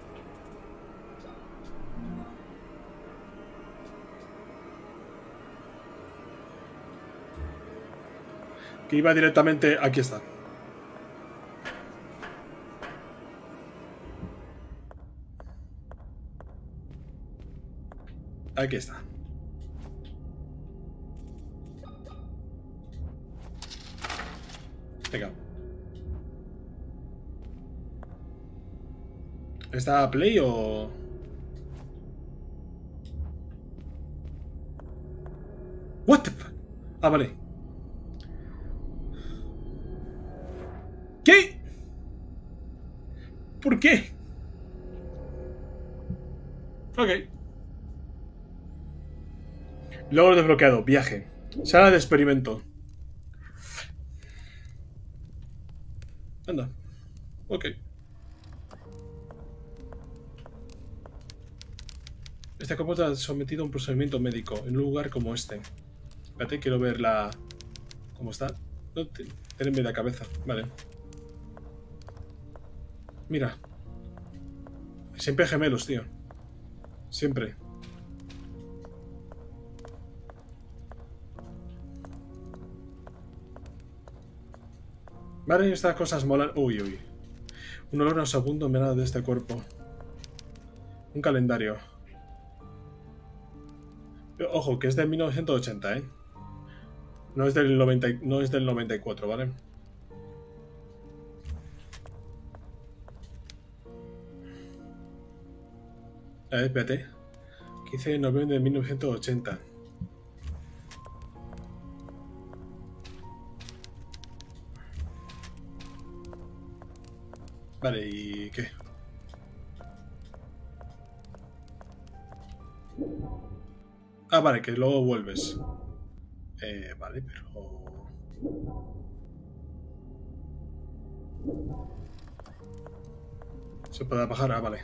A: Que iba directamente... Aquí está. Aquí está. Venga. ¿Está a play o...? What the fuck? Ah, vale. ¿Qué? ¿Por qué? Ok. Logro desbloqueado. Viaje. Sala de experimento. Anda. Ok. Este cuerpo está sometido a un procedimiento médico en un lugar como este. Espérate, quiero ver la... ¿Cómo está? No, tenedme la cabeza. Vale. Mira. Siempre gemelos, tío. Siempre. Vale, estas cosas molan. Uy, uy. Un olor nauseabundo emanado de este cuerpo. Un calendario. Ojo, que es de mil novecientos ochenta, ¿eh? No es del noventa, no es del noventa y cuatro, ¿vale? A ver, espérate. quince de noviembre de mil novecientos ochenta. Vale, ¿y qué? Ah, vale, que luego vuelves. Eh, vale, pero... ¿Se puede bajar? Ah, vale.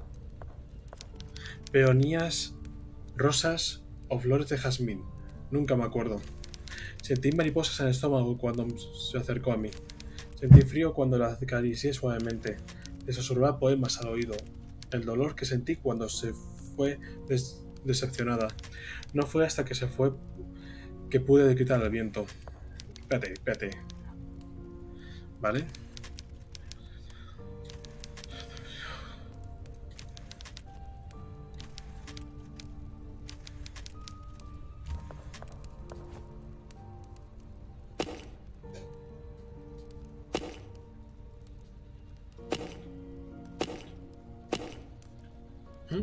A: Peonías, rosas o flores de jazmín. Nunca me acuerdo. Sentí mariposas en el estómago cuando se acercó a mí. Sentí frío cuando la acaricié suavemente. Le susurraba poemas al oído. El dolor que sentí cuando se fue des decepcionada. No fue hasta que se fue que pude quitar el viento. Espérate, espérate. ¿Vale? ¿Mm?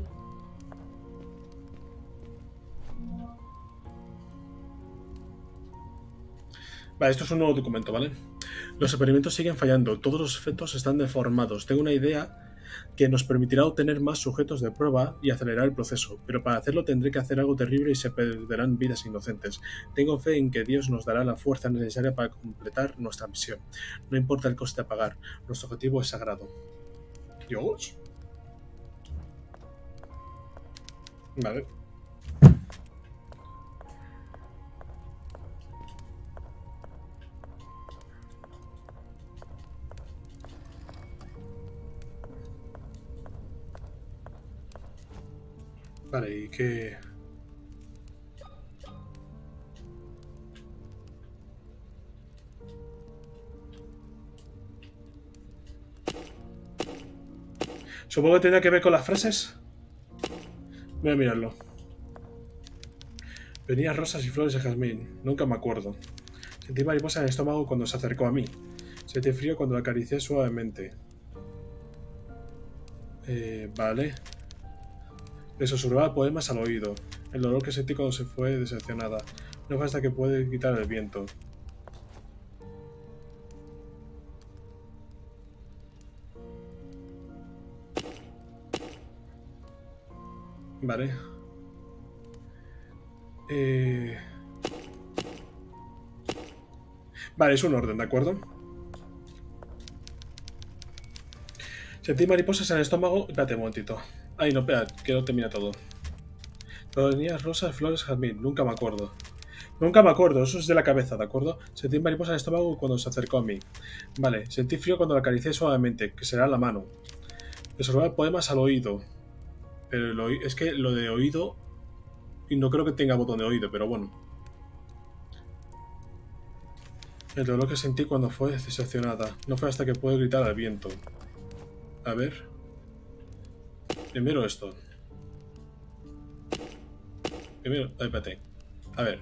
A: Vale, esto es un nuevo documento, ¿vale? Los experimentos siguen fallando, todos los efectos están deformados. Tengo una idea que nos permitirá obtener más sujetos de prueba y acelerar el proceso, pero para hacerlo tendré que hacer algo terrible y se perderán vidas inocentes. Tengo fe en que Dios nos dará la fuerza necesaria para completar nuestra misión. No importa el coste a pagar, nuestro objetivo es sagrado. ¿Dios? Vale. Vale, ¿y qué...? Supongo que tendrá que ver con las frases. Voy a mirarlo. Venía rosas y flores de jazmín. Nunca me acuerdo. Sentí mariposa en el estómago cuando se acercó a mí. Sentí frío cuando la acaricié suavemente. Eh, vale. Le susurraba poemas al oído. El dolor que sentí cuando se fue decepcionada. No fue hasta que pude quitar el viento. Vale. Eh... Vale, es un orden, ¿de acuerdo? Sentí mariposas en el estómago. Espérate un momentito. Ay, no, espera, que no termina todo. Colonias, rosas, flores, jazmín. Nunca me acuerdo. Nunca me acuerdo, eso es de la cabeza, ¿de acuerdo? Sentí mariposas en el estómago cuando se acercó a mí. Vale, sentí frío cuando la acaricié suavemente, que será la mano. Resolver poemas al oído. Pero el oí... es que lo de oído... Y no creo que tenga botón de oído, pero bueno. El dolor que sentí cuando fue decepcionada. No fue hasta que pude gritar al viento. A ver. Primero esto. Primero... Ay, espérate. A ver.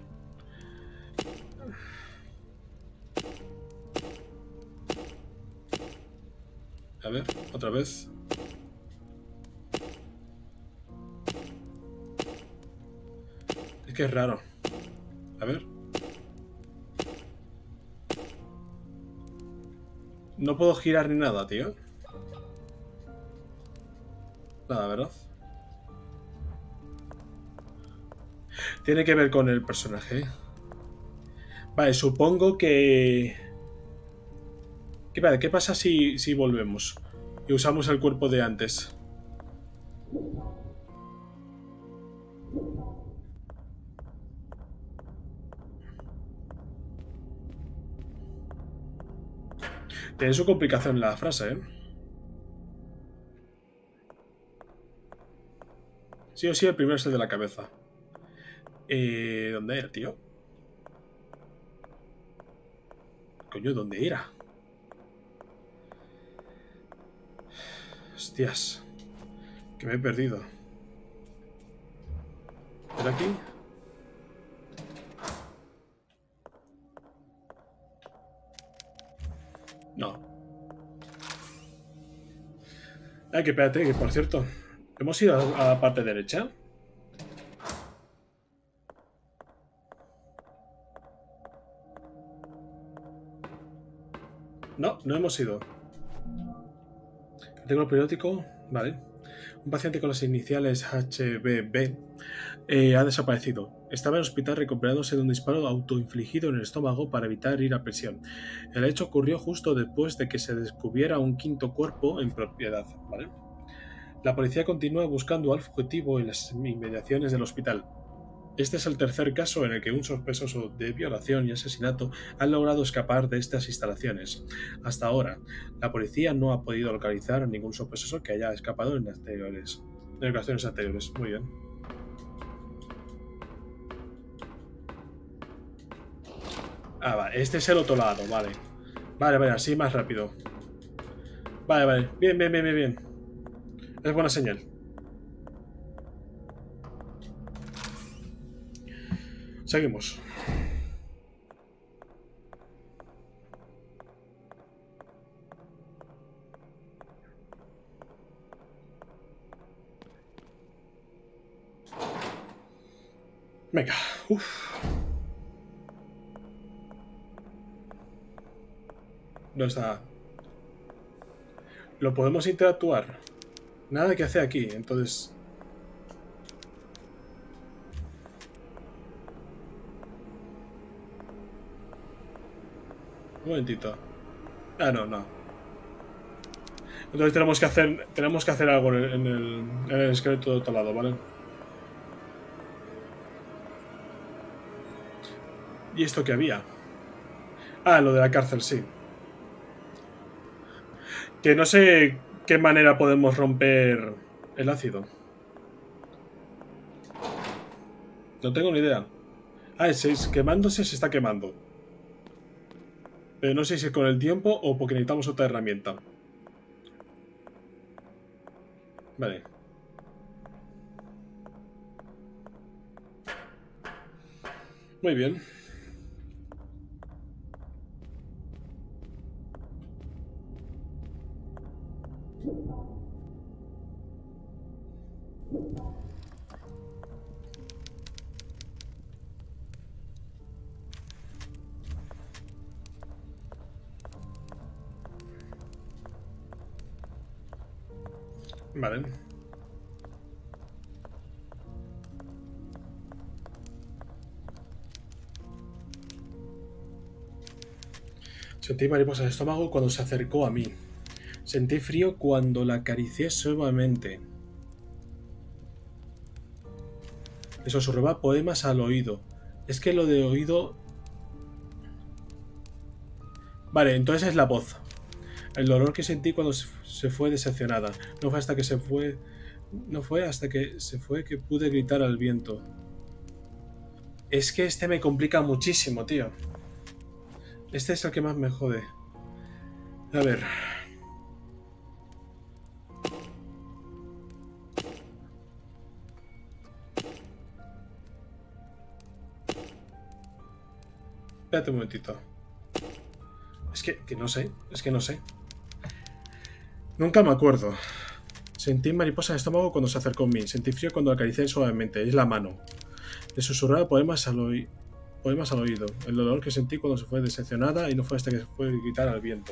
A: A ver, otra vez. Es que es raro. A ver. No puedo girar ni nada, tío. Nada, ¿verdad? Tiene que ver con el personaje. Vale, supongo que... ¿Qué, vale, ¿qué pasa si, si volvemos? Y usamos el cuerpo de antes. Tiene su complicación la frase, ¿eh? Sí o sí, el primero es el de la cabeza. Eh, ¿Dónde era, tío? Coño, ¿dónde era? Hostias. Que me he perdido. ¿Era aquí? No. Ay, que espérate, que por cierto. ¿Hemos ido a la parte derecha? No, no hemos ido. Artículo periódico. Vale. Un paciente con las iniciales H B B eh, ha desaparecido. Estaba en el hospital recuperándose de un disparo autoinfligido en el estómago para evitar ir a prisión. El hecho ocurrió justo después de que se descubriera un quinto cuerpo en propiedad. ¿Vale? La policía continúa buscando al fugitivo en las inmediaciones del hospital. Este es el tercer caso en el que un sospechoso de violación y asesinato ha logrado escapar de estas instalaciones. Hasta ahora, la policía no ha podido localizar a ningún sospechoso que haya escapado en anteriores, en ocasiones anteriores. Muy bien. Ah, vale. Este es el otro lado, vale. Vale, vale, así más rápido. Vale, vale. Bien, bien, bien, bien, bien. Es buena señal. Seguimos. Venga. Uf. No está. Lo podemos interactuar. Nada que hacer aquí, entonces... Un momentito. Ah, no, no. Entonces tenemos que hacer tenemos que hacer algo en el, en el, en el esqueleto de otro lado, ¿vale? ¿Y esto qué había? Ah, lo de la cárcel, sí. Que no sé qué manera podemos romper el ácido. No tengo ni idea. Ah, es, es quemándose se está quemando. Pero no sé si es con el tiempo o porque necesitamos otra herramienta. Vale. Muy bien. Vale. Sentí mariposas en el estómago cuando se acercó a mí. Sentí frío cuando la acaricié suavemente. Le susurraba poemas al oído. Es que lo de oído... Vale, entonces es la voz. El dolor que sentí cuando se fue decepcionada. No fue hasta que se fue... No fue hasta que se fue que pude gritar al viento. Es que este me complica muchísimo, tío. Este es el que más me jode. A ver... Espérate un momentito. Es que, que no sé, es que no sé. Nunca me acuerdo. Sentí mariposa en el estómago cuando se acercó a mí. Sentí frío cuando acaricié suavemente. Es la mano. Le susurraba poemas al, oí poemas al oído. El dolor que sentí cuando se fue decepcionada y no fue hasta que se fue a gritar al viento.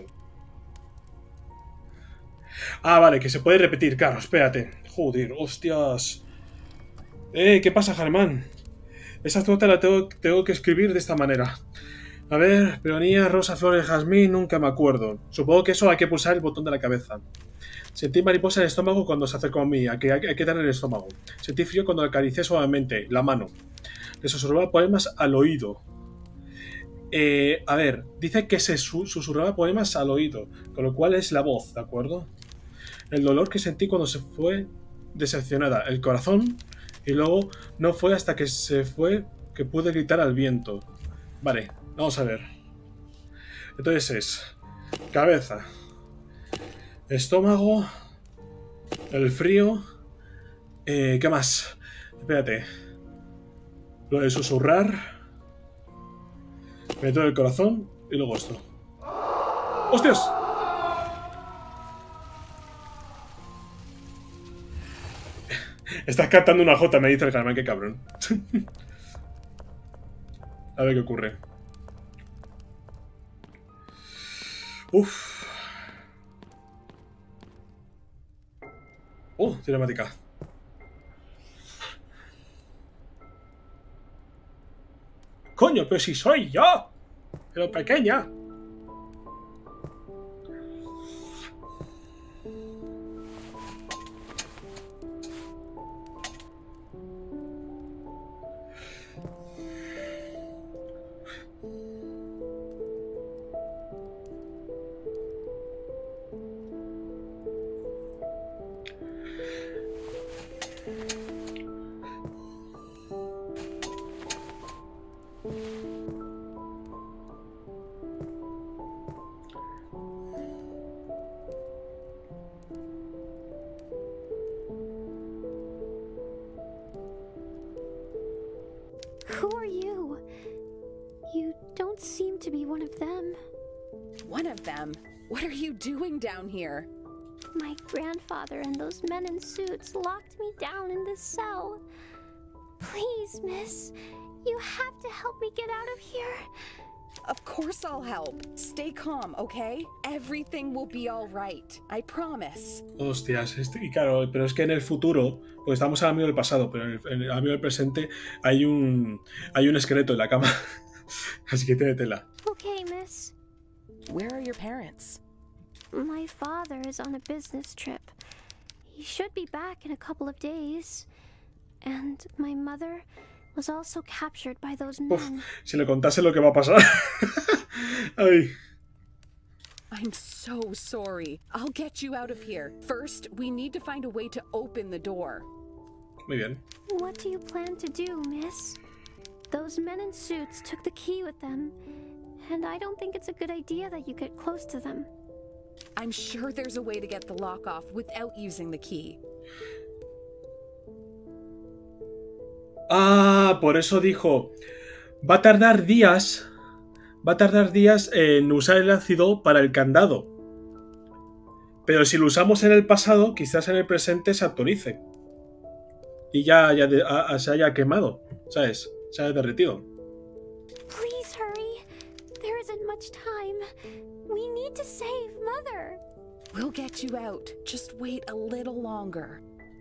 A: Ah, vale, que se puede repetir, claro, espérate. Joder, hostias. Eh, ¿qué pasa, Germán? Esa nota la tengo, tengo que escribir de esta manera. A ver, peonía, rosa, flores, jazmín, nunca me acuerdo. Supongo que eso hay que pulsar el botón de la cabeza. Sentí mariposa en el estómago cuando se acercó a mí. Hay que, hay que dar en el estómago. Sentí frío cuando acaricié suavemente la mano. Le susurraba poemas al oído. Eh, a ver, dice que se su susurraba poemas al oído, con lo cual es la voz, ¿de acuerdo? El dolor que sentí cuando se fue decepcionada. El corazón. Y luego no fue hasta que se fue que pude gritar al viento. Vale, vamos a ver. Entonces es cabeza, estómago, el frío. Eh, ¿Qué más? Espérate. Lo de susurrar. Me duele el corazón y luego esto. ¡Hostias! Estás cantando una jota, me dice el Germán, qué cabrón. A ver qué ocurre. Uff. Uh, cinemática. Coño, pero si soy yo. Pero pequeña.
D: Who are you? You don't seem to be one of them.
C: One of them? What are you doing down here?
D: My grandfather and those men in suits locked me down in this cell. Please, miss, you have to help me get out of here.
C: Of course I'll help. Stay calm, okay? Everything will be all right. I promise.
A: Hostias, este, y claro, pero es que en el futuro, pues estamos al amigo del pasado, pero en el, en el amigo del presente hay un hay un esqueleto en la cama. Así que tiene tela.
D: Okay, miss.
C: Where are your parents?
D: My father is on a business trip. He should be back in a couple of days. And my mother was also captured by those men.
A: Uf, si le contase lo que va a pasar. Ay.
C: I'm so sorry. I'll get you out of here. First, we need to find a way to open the door.
A: Muy bien.
D: What do you plan to do, miss? Those men in suits took the key with them, and I don't think it's a good idea that you get close to them.
C: I'm sure there's a way to get the lock off without using the key.
A: Ah, por eso dijo, va a tardar días, va a tardar días en usar el ácido para el candado. Pero si lo usamos en el pasado, quizás en el presente se actualice. Y ya, ya de, a, a, se haya quemado, ¿sabes? Se haya derretido.
D: Please hurry. There isn't much time. We need to save Mother.
C: We'll get you out. Just wait a little longer.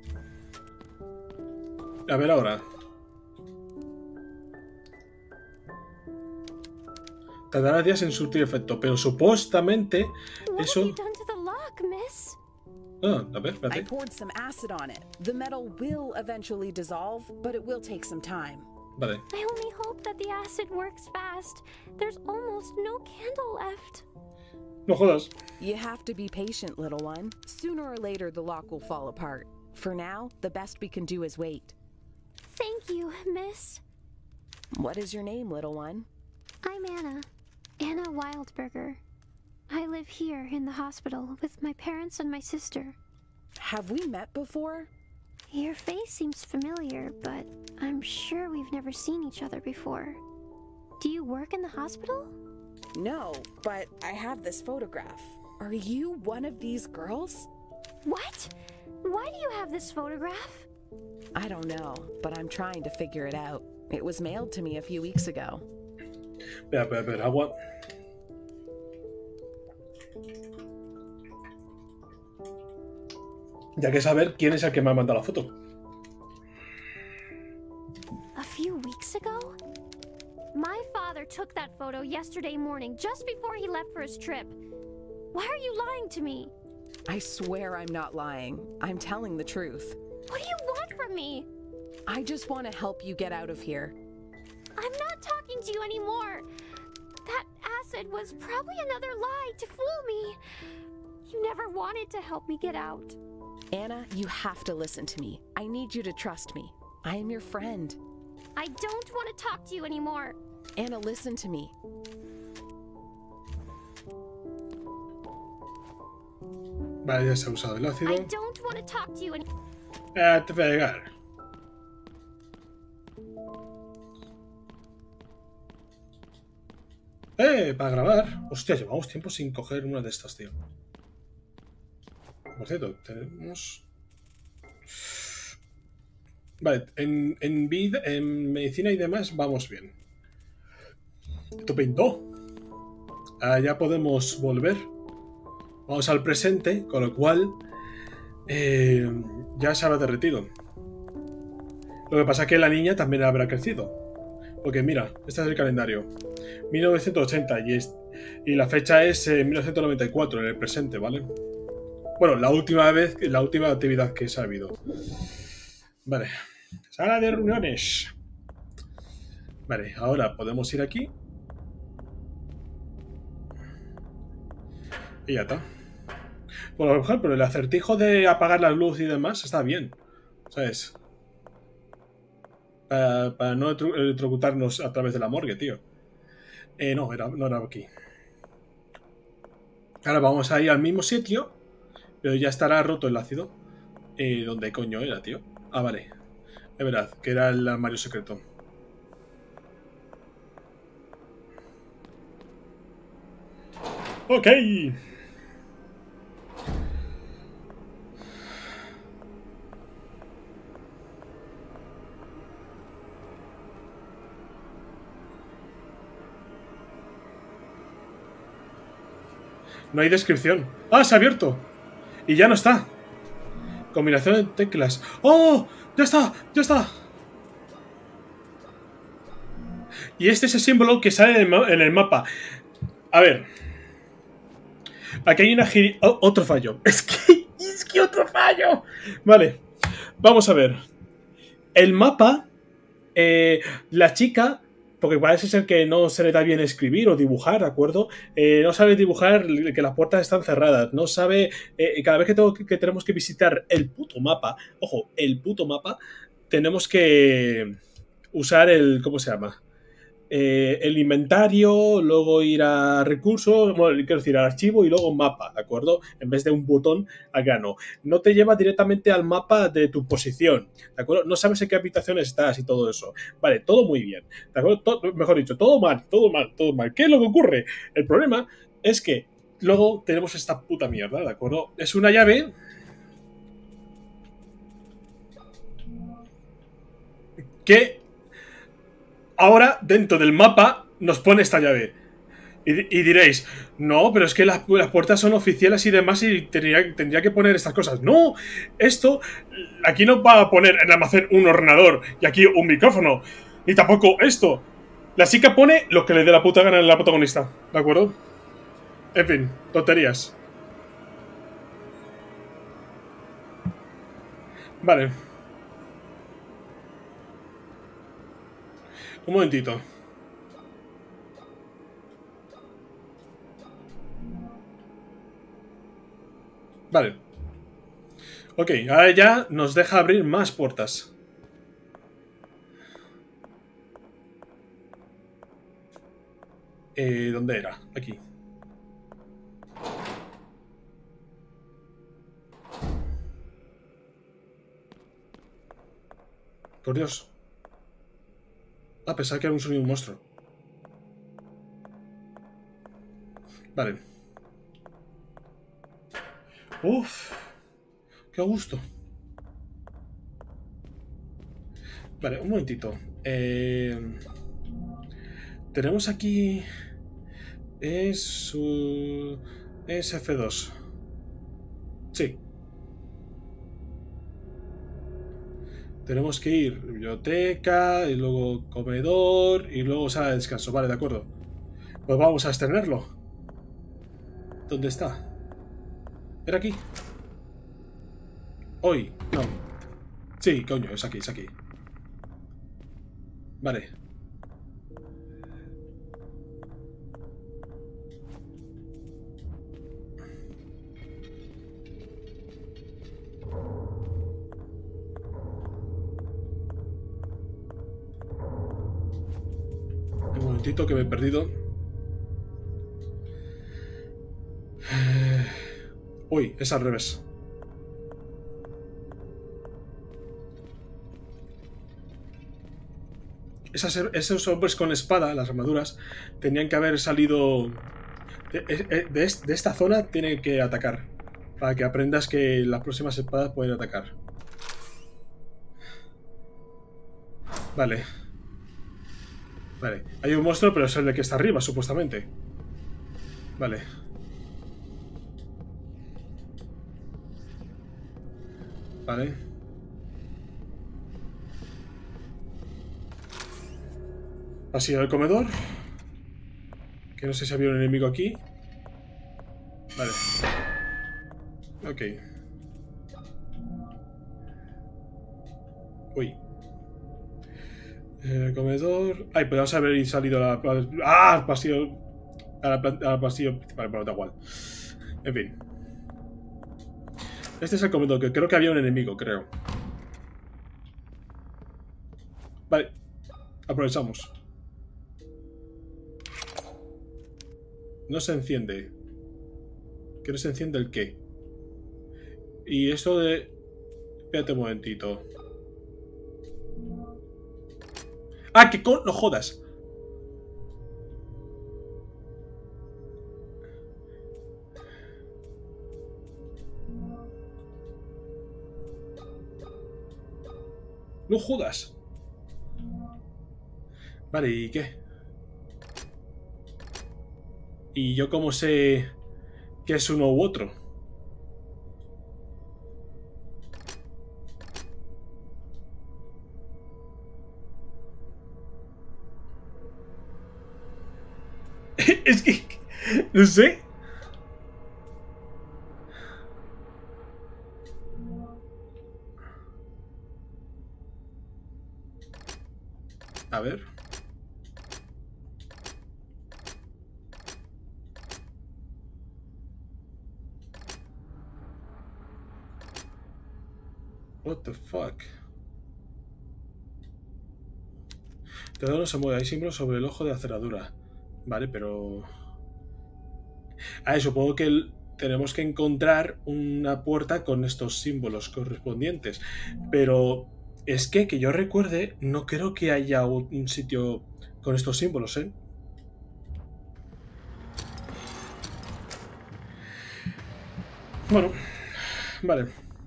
A: A ver ahora. Tardará días en surtir efecto, pero supuestamente
D: What
A: eso...
D: have you done to the lock, miss?
A: Ah, a ver,
C: I
A: espérate.
C: poured some acid on it. The metal will eventually dissolve, but it will take some time.
A: Vale.
D: I only hope that the acid works fast. There's almost no candle left.
A: No jodas.
C: You have to be patient, little one. Sooner or later, the lock will fall apart. For now, the best we can do is wait.
D: Thank you, miss.
C: What is your name, little one?
D: I'm Anna. Anna Wildberger. I live here in the hospital with my parents and my sister.
C: Have we met before?
D: Your face seems familiar, but I'm sure we've never seen each other before. Do you work in the hospital?
C: No, but I have this photograph. Are you one of these girls?
D: What? Why do you have this photograph?
C: I don't know, but I'm trying to figure it out. It was mailed to me a few weeks ago.
A: Espera, espera, espera, agua. Ya que saber quién es el que me ha mandado la foto.
D: A few weeks ago? My father took that photo yesterday morning, just before he left for his trip. Why are you lying to me?
C: I swear I'm not lying. I'm telling the truth.
D: What do you want from me?
C: I just want to help you get out of here.
D: I'm not talking to you anymore. That acid was probably another lie to fool me. You never wanted to help me get out.
C: Anna, you have to listen to me. I need you to trust me. I am your friend.
D: I don't want to talk to you anymore.
C: Anna, listen to me.
A: Vale, ya se ha usado el ácido.
D: I don't want to talk to you anymore.
A: Eh, te voy a llegar. Eh, para grabar. Hostia, llevamos tiempo sin coger una de estas, tío. Por cierto, tenemos... Vale, en, en vida, en medicina y demás vamos bien. Estupendo. Ah, ya podemos volver. Vamos al presente, con lo cual eh, ya se habrá derretido. Lo que pasa es que la niña también habrá crecido. Porque mira, este es el calendario. mil novecientos ochenta y, es, y la fecha es eh, mil novecientos noventa y cuatro en el presente, ¿vale? Bueno, la última vez, la última actividad que se ha habido. Vale. Sala de reuniones. Vale, ahora podemos ir aquí. Y ya está. Por ejemplo, el acertijo de apagar la luz y demás está bien. ¿Sabes? Para, para no electrocutarnos a través de la morgue, tío. Eh, no, era, no era aquí. Ahora vamos a ir al mismo sitio. Pero ya estará roto el ácido. Eh, ¿Dónde coño era, tío? Ah, vale. Es verdad, que era el armario secreto. Ok. No hay descripción. ¡Ah, se ha abierto! Y ya no está. Combinación de teclas. ¡Oh! ¡Ya está! ¡Ya está! Y este es el símbolo que sale en el, en el mapa. A ver. Aquí hay una giri... Oh, otro fallo. Es que... Es que otro fallo. Vale. Vamos a ver. El mapa... Eh, la chica... Porque parece ser que no se le da bien escribir o dibujar, ¿de acuerdo? Eh, no sabe dibujar que las puertas están cerradas. No sabe... Eh, cada vez que, tengo, que tenemos que visitar el puto mapa... Ojo, el puto mapa... Tenemos que usar el... ¿Cómo se llama? Eh, el inventario, luego ir a recursos, bueno, quiero decir, al archivo y luego mapa, ¿de acuerdo? En vez de un botón, acá no. No te lleva directamente al mapa de tu posición, ¿de acuerdo? No sabes en qué habitación estás y todo eso. Vale, todo muy bien, ¿de acuerdo? Todo, mejor dicho, todo mal, todo mal, todo mal. ¿Qué es lo que ocurre? El problema es que luego tenemos esta puta mierda, ¿de acuerdo? Es una llave... que... ahora, dentro del mapa, nos pone esta llave. Y, y diréis, no, pero es que las, las puertas son oficiales y demás y tendría, tendría que poner estas cosas. No, esto, aquí no va a poner en el almacén un ordenador y aquí un micrófono. Ni tampoco esto. La chica pone lo que le dé la puta gana a la protagonista, ¿de acuerdo? En fin, tonterías. Vale. Un momentito. Vale. Ok, ahora ya nos deja abrir más puertas. Eh, ¿dónde era? Aquí. Por Dios. A pesar que era un sonido de un monstruo. Vale. Uf. Qué gusto. Vale, un momentito. Eh, tenemos aquí... Es... Uh, es F dos. Sí. Tenemos que ir biblioteca, y luego comedor, y luego sala de descanso. Vale, de acuerdo. Pues vamos a estrenarlo. ¿Dónde está? ¿Era aquí? Hoy, no. Sí, coño, es aquí, es aquí. Vale. Un momentito que me he perdido. Uy, es al revés. Esas, esos hombres con espada, las armaduras, tenían que haber salido de, de, de, de esta zona. Tienen que atacar para que aprendas que las próximas espadas pueden atacar. Vale. Vale, hay un monstruo, pero es el de que está arriba, supuestamente. Vale. Vale. Pasillo del comedor. Que no sé si había un enemigo aquí. Vale. Ok. Uy. El comedor... Ay, podríamos haber salido a la... ¡Ah! Al pasillo... A la, a la pasillo principal, pero da igual. En fin. Este es el comedor, que creo que había un enemigo, creo. Vale. Aprovechamos. No se enciende. ¿Que no se enciende el qué? Y esto de... Espérate un momentito. ¡Ah, que con... no jodas! ¡No jodas! Vale, ¿y qué? ¿Y yo cómo sé que es uno u otro? Es que... no sé. A ver. What the fuck. Todo no se mueve. Hay símbolos sobre el ojo de la cerradura. Vale, pero... Ah, supongo que el... tenemos que encontrar una puerta con estos símbolos correspondientes. Pero es que, que yo recuerde, no creo que haya un sitio con estos símbolos, ¿eh? Bueno, vale.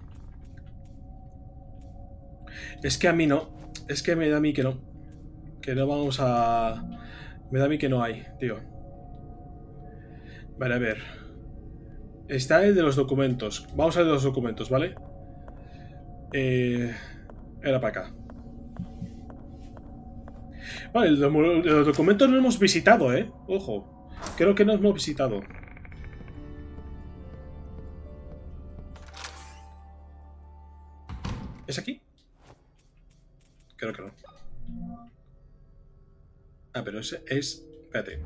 A: Es que a mí no. Es que me da a mí que no. Que no vamos a... Me da a mí que no hay, tío. Vale, a ver. Está el de los documentos. Vamos a ver los documentos, ¿vale? Eh... Era para acá. Vale, los documentos no hemos visitado, ¿eh? Ojo. Creo que no hemos visitado. ¿Es aquí? Creo que no. Ah, pero ese es... Espérate.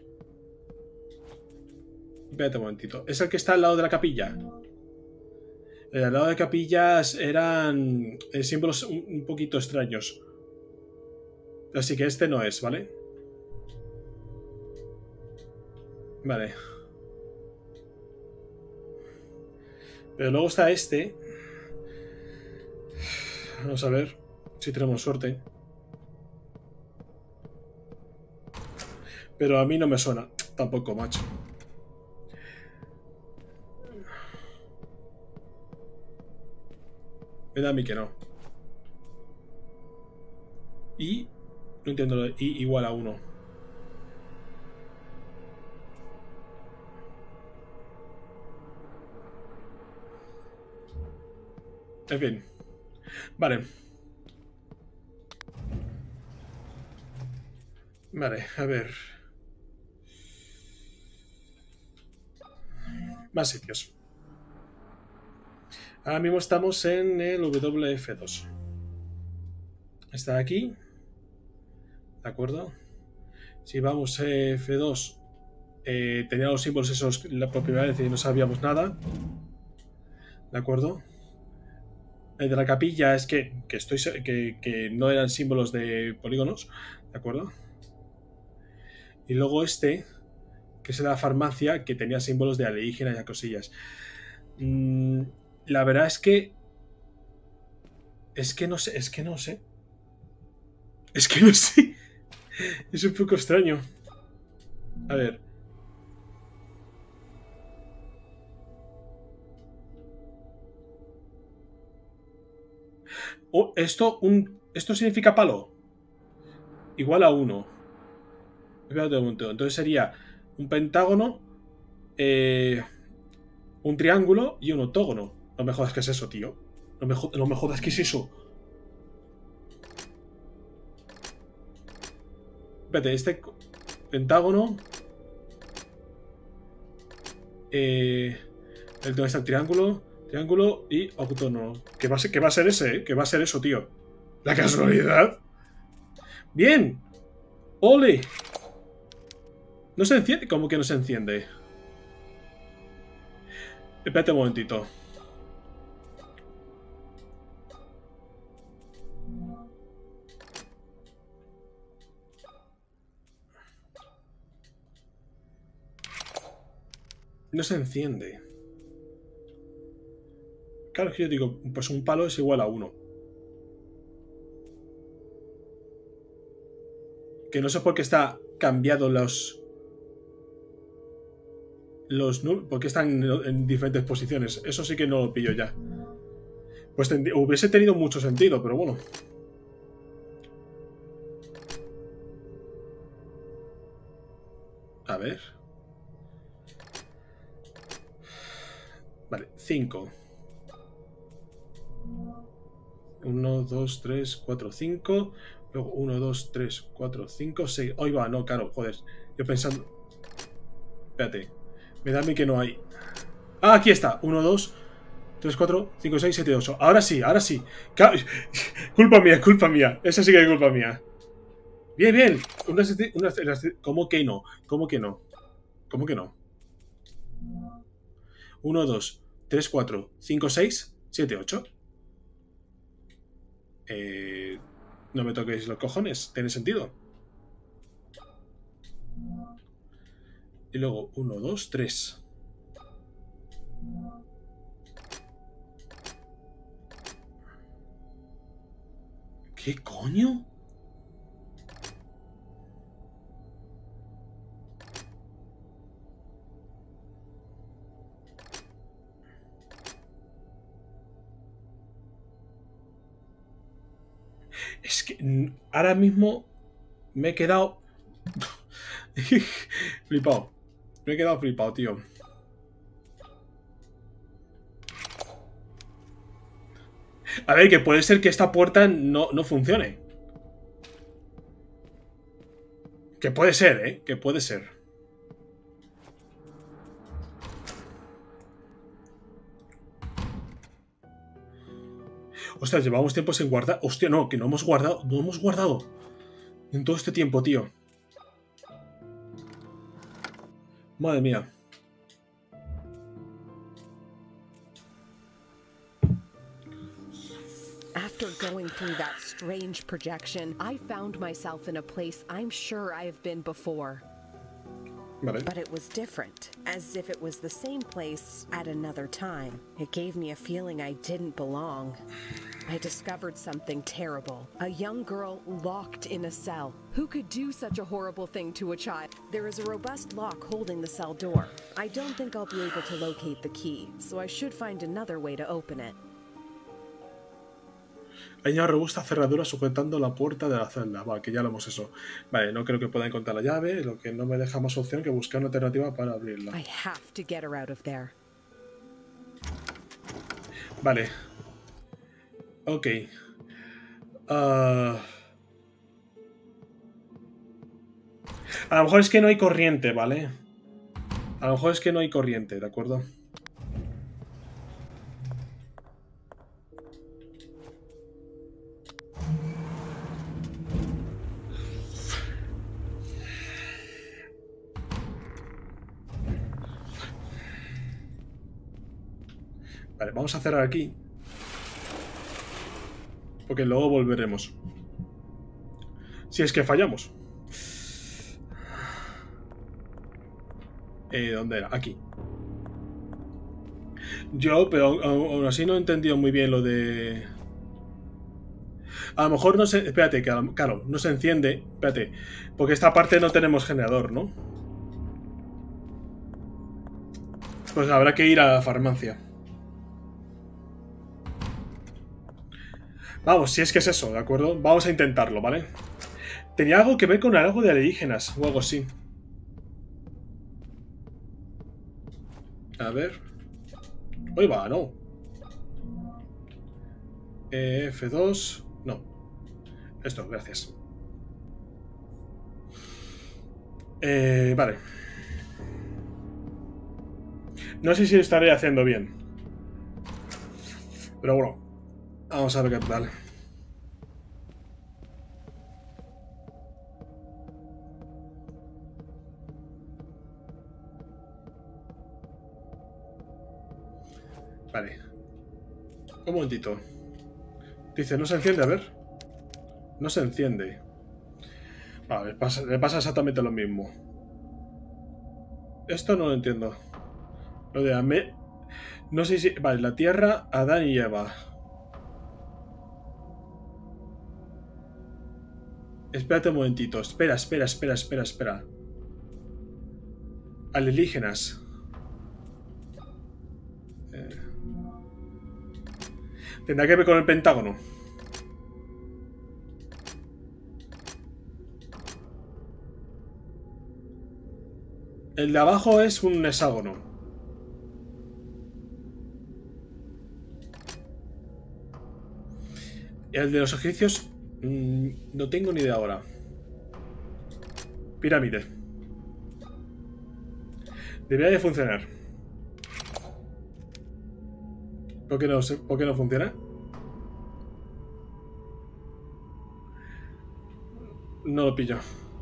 A: Espérate un momentito. ¿Es el que está al lado de la capilla? El al lado de capillas eran eh, símbolos un, un poquito extraños. Así que este no es, ¿vale? Vale. Pero luego está este. Vamos a ver si tenemos suerte. Pero a mí no me suena tampoco, macho. Me da a mí que no. Y... No entiendo lo de I igual a uno. En fin. Vale. Vale, a ver. Más sitios. Ahora mismo estamos en el W F dos. Está aquí. ¿De acuerdo? Si vamos a F dos, eh, tenía los símbolos esos la por primera vez y no sabíamos nada. ¿De acuerdo? El de la capilla es que, que, estoy, que, que no eran símbolos de polígonos. ¿De acuerdo? Y luego este, que es de la farmacia, que tenía símbolos de alienígenas y cosillas. Mm, la verdad es que... Es que no sé, es que no sé. Es que no sé. Es un poco extraño. A ver. Oh, esto, un, esto significa palo. Igual a uno. Espérate un momento. Entonces sería un pentágono, eh, un triángulo y un octógono. No me jodas que es eso, tío. No me, no me jodas que es eso. Espérate, este pentágono. Eh, el donde está el triángulo. Triángulo y octógono. ¿Qué va a ser, qué va a ser ese? ¿Eh? ¿Qué va a ser eso, tío? ¿La casualidad? ¡Bien! ¡Ole! No se enciende. ¿Cómo que no se enciende? Espérate un momentito. No se enciende. Claro, es que yo digo, pues un palo es igual a uno. Que no sé por qué está cambiado los... Los nulos, porque están en diferentes posiciones. Eso sí que no lo pillo ya. Pues hubiese tenido mucho sentido, pero bueno. A ver. Vale, cinco. uno, dos, tres, cuatro, cinco. Luego uno, dos, tres, cuatro, cinco, seis. Hoy va, no, claro, joder. Yo pensando... Espérate. Me da a mí que no hay... Ah, aquí está. uno, dos, tres, cuatro, cinco, seis, siete, ocho. Ahora sí, ahora sí. Culpa mía, culpa mía. Esa sí que es culpa mía. Bien, bien. Una, una, ¿Cómo que no? ¿Cómo que no? ¿Cómo que no? uno, dos, tres, cuatro, cinco, seis, siete, ocho. Eh, no me toquéis los cojones. ¿Tiene sentido? Y luego uno, dos, tres. ¿Qué coño? Es que ahora mismo me he quedado flipado. Me he quedado flipado, tío. A ver, que puede ser que esta puerta no, no funcione. Que puede ser, ¿eh? Que puede ser. Ostras, llevamos tiempo sin guardar. Hostia, no, que no hemos guardado. No hemos guardado. En todo este tiempo, tío. Madre mía.
C: After going through that strange projection, I found myself in a place I'm sure I have been before.
A: Vale.
C: But it was different, as if it was the same place at another time. It gave me a feeling I didn't belong. I discovered something terrible. A young girl locked in a cell. Who could do such a horrible thing to a child? There is a robust lock holding the cell door. I don't think I'll be able to locate the key, so I should find another way to open it.
A: Hay una robusta cerradura sujetando la puerta de la celda. Vale, que ya lo hemos eso. Vale, no creo que pueda encontrar la llave, lo que no me deja más opción que buscar una alternativa para abrirla.
C: I have to get her out of there.
A: Vale. Ok. Uh... A lo mejor es que no hay corriente, ¿vale? A lo mejor es que no hay corriente, ¿de acuerdo? Vale, vamos a cerrar aquí. Porque luego volveremos. Si es que fallamos. Eh, ¿Dónde era? Aquí. Yo, pero aún así no he entendido muy bien lo de... A lo mejor no se... Espérate, que claro, no se enciende. Espérate, porque esta parte no tenemos generador, ¿no? Pues habrá que ir a la farmacia. Vamos, si es que es eso, ¿de acuerdo? Vamos a intentarlo, ¿vale? Tenía algo que ver con algo de alienígenas o algo así. A ver. Uy, va, no. E F dos. No. Esto, gracias. Eh, vale. No sé si lo estaré haciendo bien. Pero bueno. Vamos a ver qué tal. Vale. Un momentito. Dice, no se enciende, a ver. No se enciende. Vale, le pasa, le pasa exactamente lo mismo. Esto no lo entiendo. Lo de Ame... No sé si... Vale, la Tierra, Adán y Eva. Espérate un momentito. Espera, espera, espera, espera, espera. Alienígenas. Eh... Tendrá que ver con el Pentágono. El de abajo es un hexágono. Y el de los egipcios... Mmm, no tengo ni idea ahora. Pirámide. Debería de funcionar. ¿Por qué no, ¿por qué no funciona? No lo pillo.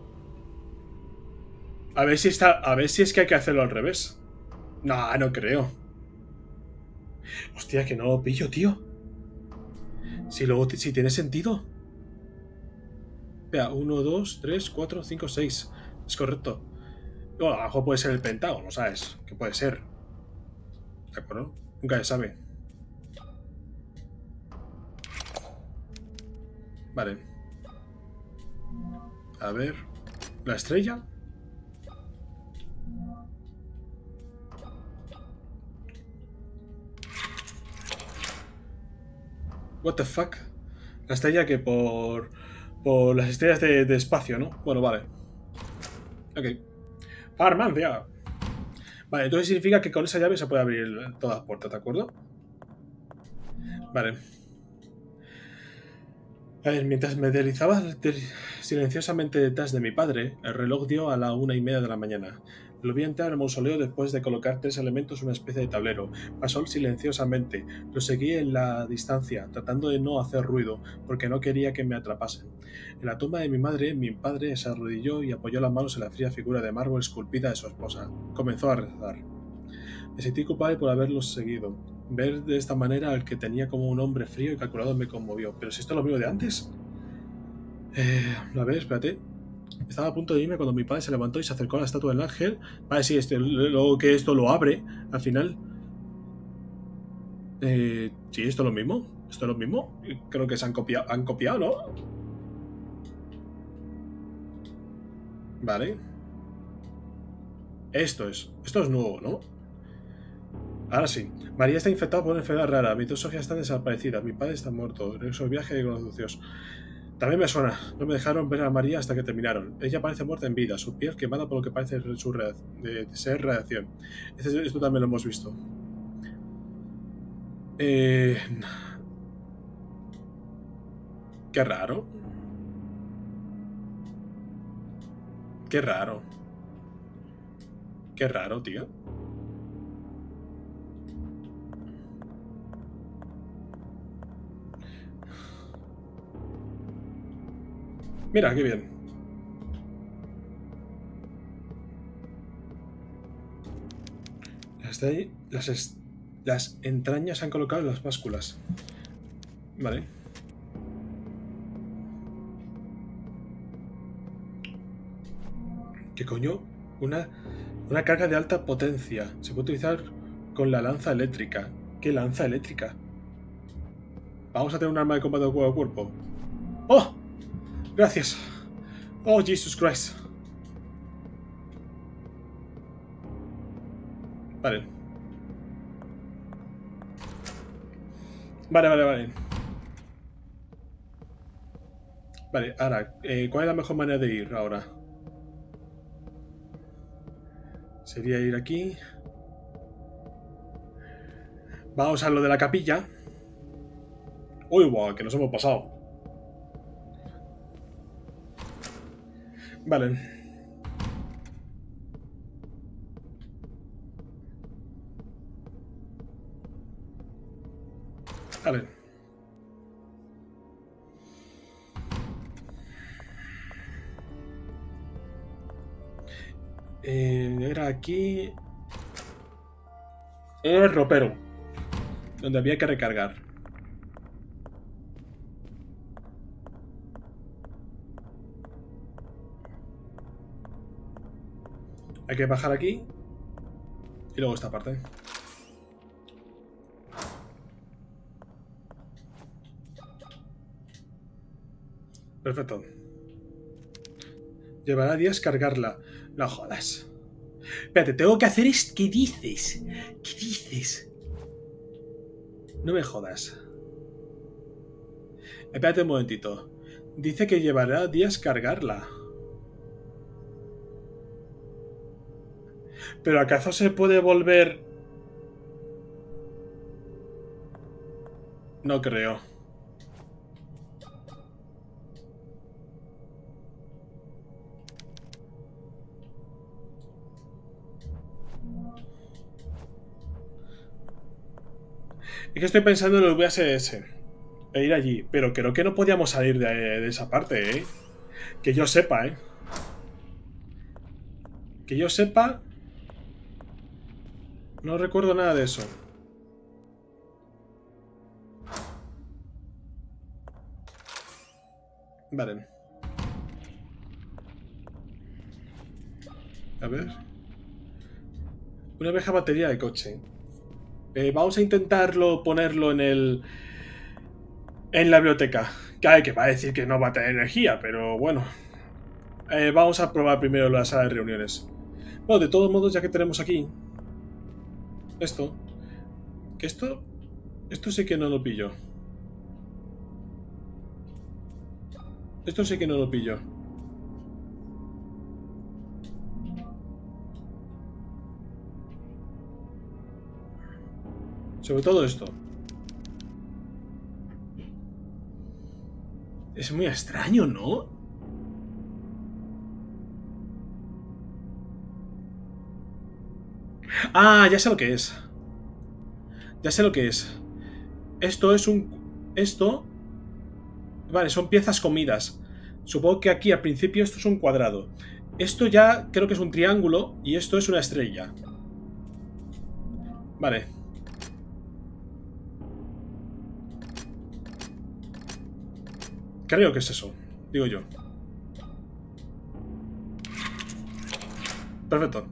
A: A ver si está. A ver si es que hay que hacerlo al revés. No, no creo. Hostia, que no lo pillo, tío. Si luego si tiene sentido. Espera, uno, dos, tres, cuatro, cinco, seis. Es correcto. No, a lo mejor puede ser el Pentágono, ¿sabes? Que puede ser. ¿De acuerdo? Nunca se sabe. Vale. A ver. ¿La estrella? What the fuck? La estrella que por... Por las estrellas de, de espacio, ¿no? Bueno, vale. Ok. Farmacia. Vale, entonces significa que con esa llave se puede abrir todas las puertas, ¿de acuerdo? Vale. A ver, mientras me deslizaba silenciosamente detrás de mi padre, el reloj dio a la una y media de la mañana. Lo vi entrar al mausoleo después de colocar tres elementos en una especie de tablero. Pasó silenciosamente. Lo seguí en la distancia, tratando de no hacer ruido, porque no quería que me atrapasen. En la tumba de mi madre, mi padre se arrodilló y apoyó las manos en la fría figura de mármol esculpida de su esposa. Comenzó a rezar. Me sentí culpable por haberlos seguido. Ver de esta manera al que tenía como un hombre frío y calculado me conmovió. ¿Pero si esto es lo mismo de antes? Eh, a ver, espérate. Estaba a punto de irme cuando mi padre se levantó y se acercó a la estatua del ángel. Vale, sí, este, luego que esto lo abre, al final... Eh, sí, esto es lo mismo. Esto es lo mismo. Creo que se han copiado, han copiado, ¿no? Vale. Esto es. Esto es nuevo, ¿no? Ahora sí. María está infectada por una enfermedad rara. Mis dos Sofías están desaparecidas. Mi padre está muerto. Regreso al viaje con los Dios. También me suena. No me dejaron ver a María hasta que terminaron. Ella parece muerta en vida. Su piel quemada por lo que parece su de, de ser radiación. Este, esto también lo hemos visto. Eh... Qué raro. Qué raro. Qué raro, tío. Mira, qué bien. Las, de ahí, las, es, las entrañas se han colocado en las básculas. Vale. ¿Qué coño? Una, una carga de alta potencia. Se puede utilizar con la lanza eléctrica. ¿Qué lanza eléctrica? Vamos a tener un arma de combate cuerpo a cuerpo. ¡Oh! Gracias. Oh, Jesus Christ. Vale. Vale, vale, vale. Vale, ahora, eh, ¿cuál es la mejor manera de ir ahora? Sería ir aquí. Vamos a lo de la capilla. Uy, guau, que nos hemos pasado. Vale. Vale. Eh, era aquí. Era el ropero. Donde había que recargar. Hay que bajar aquí. Y luego esta parte. Perfecto. Llevará días cargarla. No jodas. Espérate, tengo que hacer esto. ¿Qué dices? ¿Qué dices? No me jodas. Espérate un momentito. Dice que llevará días cargarla. ¿Pero acaso se puede volver? No creo. Es que estoy pensando en el V H S. E ir allí. Pero creo que no podíamos salir de, de esa parte, ¿eh? Que yo sepa, ¿eh? Que yo sepa... No recuerdo nada de eso. Vale. A ver. Una vieja batería de coche. Eh, vamos a intentarlo ponerlo en el... En la biblioteca. Que, que va a decir que no va a tener energía, pero bueno. Eh, vamos a probar primero la sala de reuniones. Bueno, de todos modos, ya que tenemos aquí... Esto. Que esto... Esto sí que no lo pillo. Esto sí que no lo pillo. Sobre todo esto. Es muy extraño, ¿no? Ah, ya sé lo que es. Ya sé lo que es. Esto es un... Esto... Vale, son piezas comidas. Supongo que aquí al principio esto es un cuadrado. Esto ya creo que es un triángulo y esto es una estrella. Vale. Creo que es eso, digo yo. Perfecto.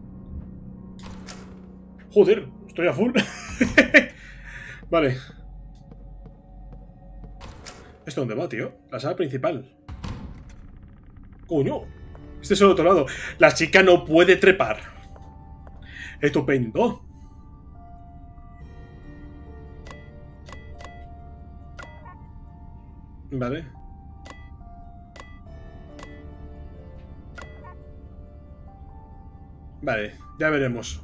A: Joder, estoy a full. Vale. ¿Esto dónde va, tío? La sala principal. Coño. Este es el otro lado. La chica no puede trepar. Estupendo. Vale. Vale, ya veremos.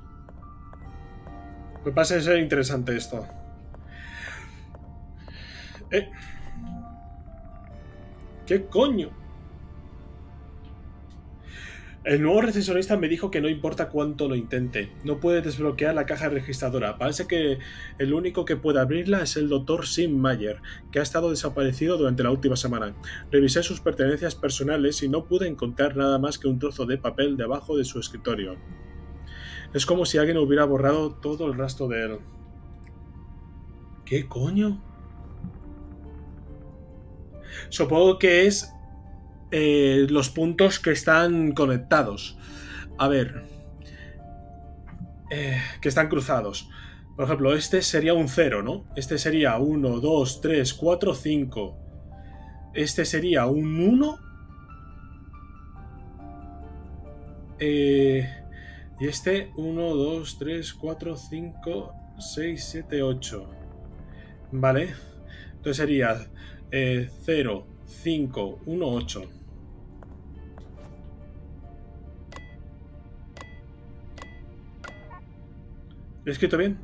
A: Me parece ser interesante esto. Eh. ¿Qué coño? El nuevo recepcionista me dijo que no importa cuánto lo intente, no puede desbloquear la caja registradora. Parece que el único que puede abrirla es el doctor Sim Mayer, que ha estado desaparecido durante la última semana. Revisé sus pertenencias personales y no pude encontrar nada más que un trozo de papel debajo de su escritorio. Es como si alguien hubiera borrado todo el rastro de él. ¿Qué coño? Supongo que es... Eh, los puntos que están conectados. A ver. Eh, que están cruzados. Por ejemplo, este sería un cero, ¿no? Este sería uno, dos, tres, cuatro, cinco. Este sería un uno. Eh, y este uno, dos, tres, cuatro, cinco, seis, siete, ocho. Vale. Entonces sería eh, cero, cinco, uno, ocho. ¿Lo he escrito bien?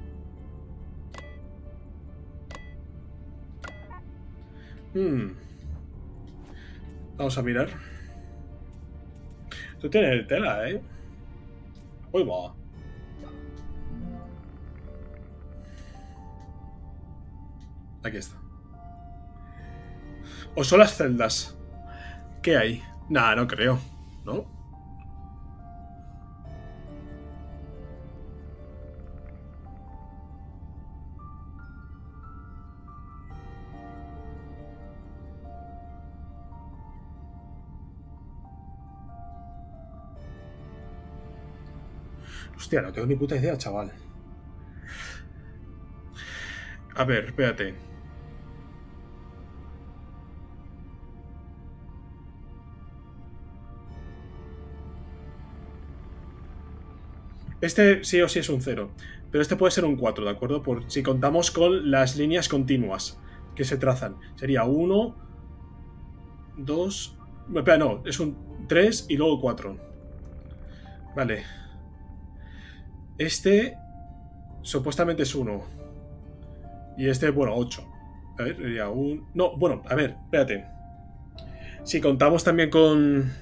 A: Hmm. Vamos a mirar. Esto tiene tela, ¿eh? Uy, va. Aquí está. ¿O son las celdas? ¿Qué hay? Nah, no creo, ¿no? Hostia, no tengo ni puta idea, chaval. A ver, espérate. Este sí o sí es un cero. Pero este puede ser un cuatro, ¿de acuerdo? Por si contamos con las líneas continuas que se trazan. Sería uno, dos... Espera, no, es un tres y luego cuatro. Vale. Este supuestamente es uno. Y este, bueno, ocho. A ver, sería un... No, bueno, a ver, espérate. Si contamos también con...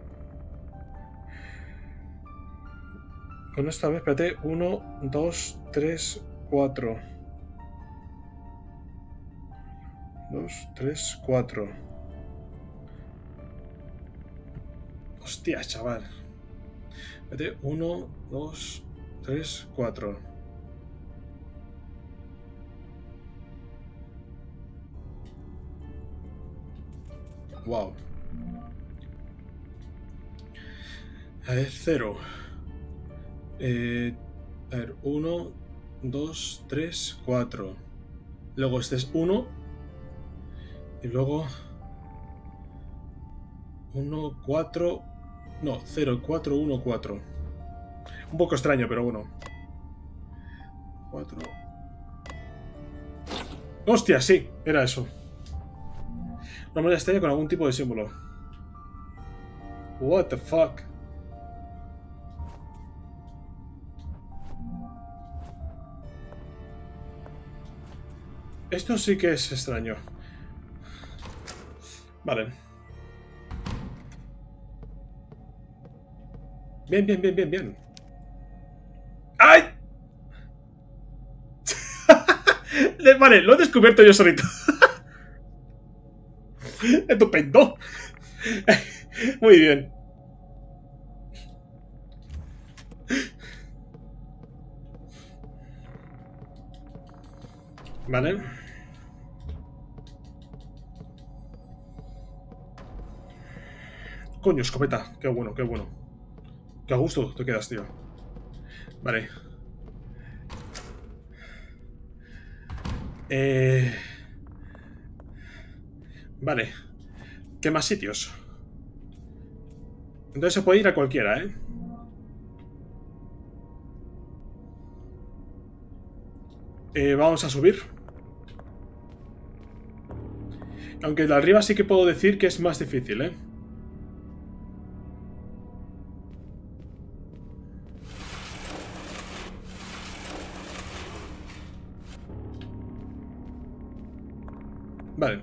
A: Con esto, a ver, espérate. uno, dos, tres, cuatro. dos, tres, cuatro. Hostia, chaval. Espérate, uno, dos, tres, cuatro. Wow. A ver, cero. Eh, a ver, uno, dos, tres, cuatro. Luego este es uno. Y luego uno, cuatro. No, cero, cuatro, uno, cuatro. Un poco extraño, pero bueno. cuatro. ¡Hostia! Sí, era eso. Una moneda extraña con algún tipo de símbolo. What the fuck. Esto sí que es extraño. Vale. Bien, bien, bien, bien, bien. ¡Ay! Vale, lo he descubierto yo solito. Estupendo. Muy bien. Vale. Coño, escopeta. Qué bueno, qué bueno. Qué a gusto te quedas, tío. Vale. Eh... Vale. ¿Qué más sitios? Entonces se puede ir a cualquiera, ¿eh? Eh, vamos a subir. Aunque de arriba sí que puedo decir que es más difícil, ¿eh? Vale.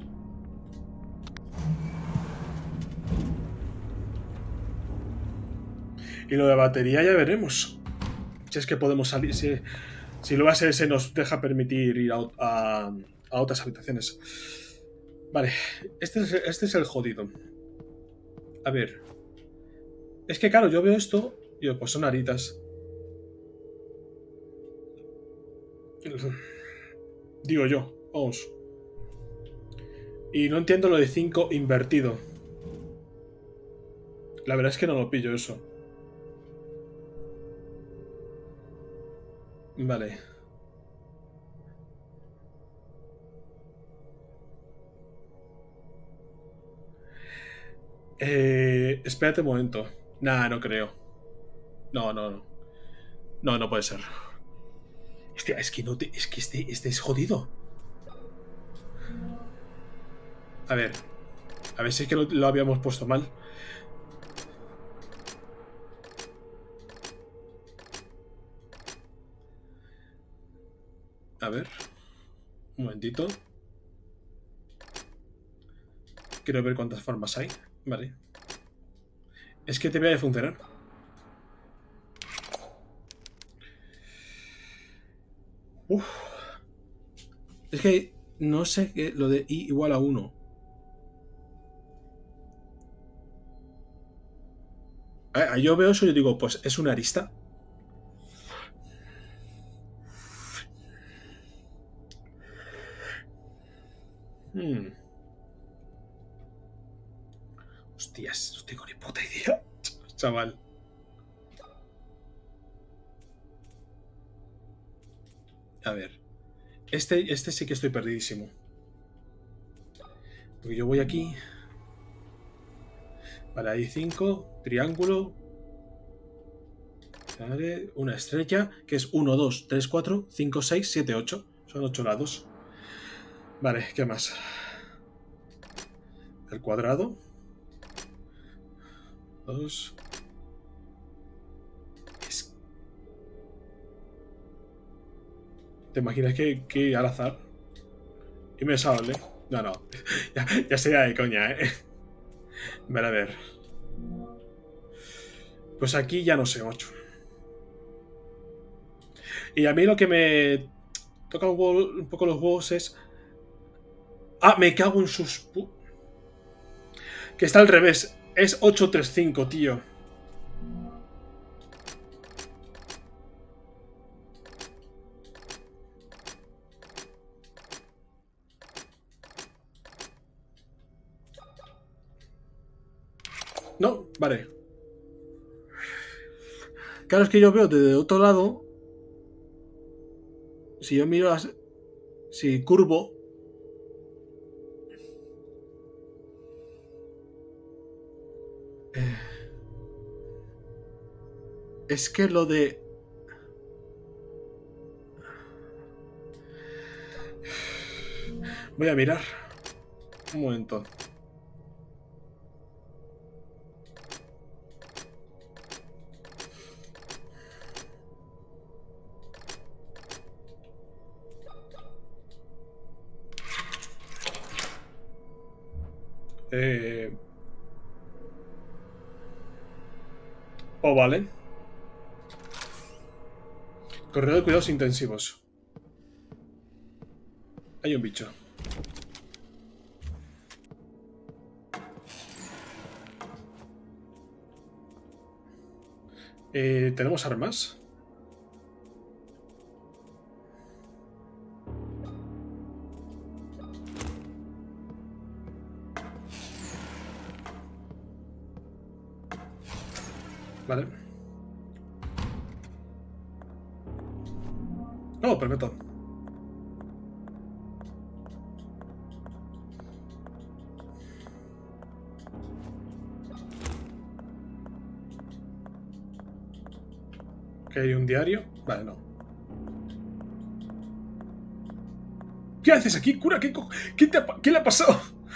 A: Y lo de batería ya veremos. Si es que podemos salir. Si, si lo base se nos deja permitir ir a, a, a otras habitaciones. Vale. Este es, este es el jodido. A ver. Es que claro, yo veo esto. Y digo, pues son aritas. Digo yo. Vamos. Y no entiendo lo de cinco invertido. La verdad es que no lo pillo eso. Vale. Eh, espérate un momento. Nah, no creo. No, no, no. No, no puede ser. Hostia, es que no te... Es que este, este es jodido. A ver. A ver si es que lo, lo habíamos puesto mal. A ver. Un momentito. Quiero ver cuántas formas hay. Vale. Es que te voy a funcionar. Uf. Es que no sé qué lo de i igual a uno. Ah, yo veo eso y yo digo, pues es una arista. Hmm. Hostias, no tengo ni puta idea, chaval. A ver. Este, este sí que estoy perdidísimo. Porque yo voy aquí. Vale, hay cinco. Triángulo. Vale, una estrella. Que es uno, dos, tres, cuatro, cinco, seis, siete, ocho. Son ocho lados. Vale, ¿qué más? El cuadrado. Dos. Es... ¿Te imaginas que, que al azar? Y me sale. No, no. ya, ya sería de coña, ¿eh? Vale, a ver. Pues aquí ya no sé, ocho. Y a mí lo que me toca un, huevo, un poco los huevos es... Ah, me cago en sus... Que está al revés. Es ocho tres cinco, tío. No, vale. Claro, es que yo veo desde otro lado. Si yo miro las... Si curvo... Eh, es que lo de... Voy a mirar. Un momento. Eh... Oh, vale. Corredor de cuidados intensivos. Hay un bicho. Eh, ¿Tenemos armas? Vale. Oh, perfecto. ¿Que hay un diario? Vale, no. ¿Qué haces aquí, cura? ¿Qué, co ¿Qué, te ha ¿Qué le ha pasado?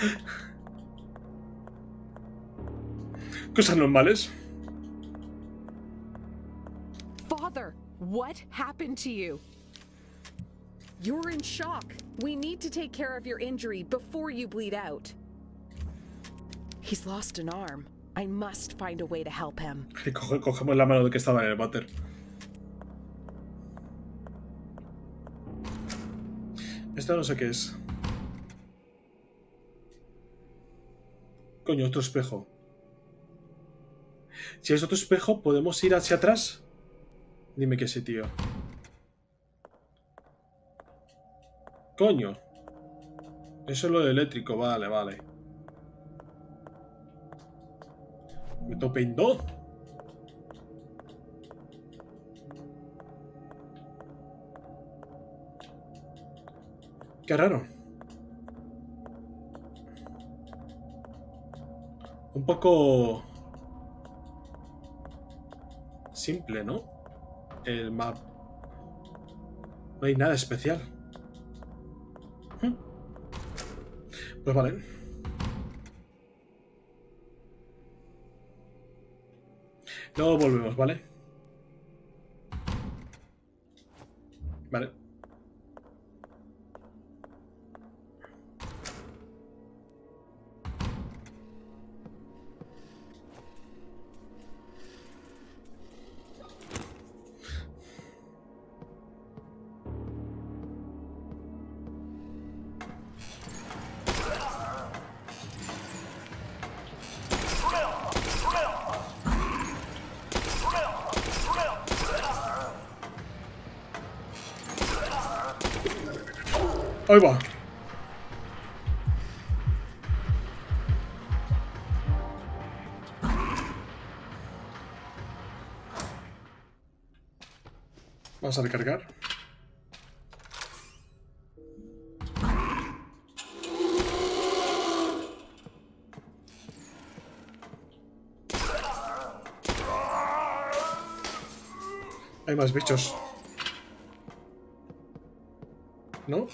A: Cosas normales.
C: Father, what happened to you? You're in shock. We need to take care of your injury before you bleed out. He's lost an arm. I must find a way to help him.
A: Coge, cogemos la mano de que estaba en el váter. Esto no sé qué es. Coño, otro espejo. Si es otro espejo, ¿podemos ir hacia atrás? Dime que sí, tío. Coño. Eso es lo de eléctrico. Vale, vale. Me topendo. Qué raro. Un poco simple, ¿no? El map. No hay nada especial. Pues vale. Luego volvemos, ¿vale? Vale. Ahí va. Vamos a recargar. Hay más bichos. ¿No?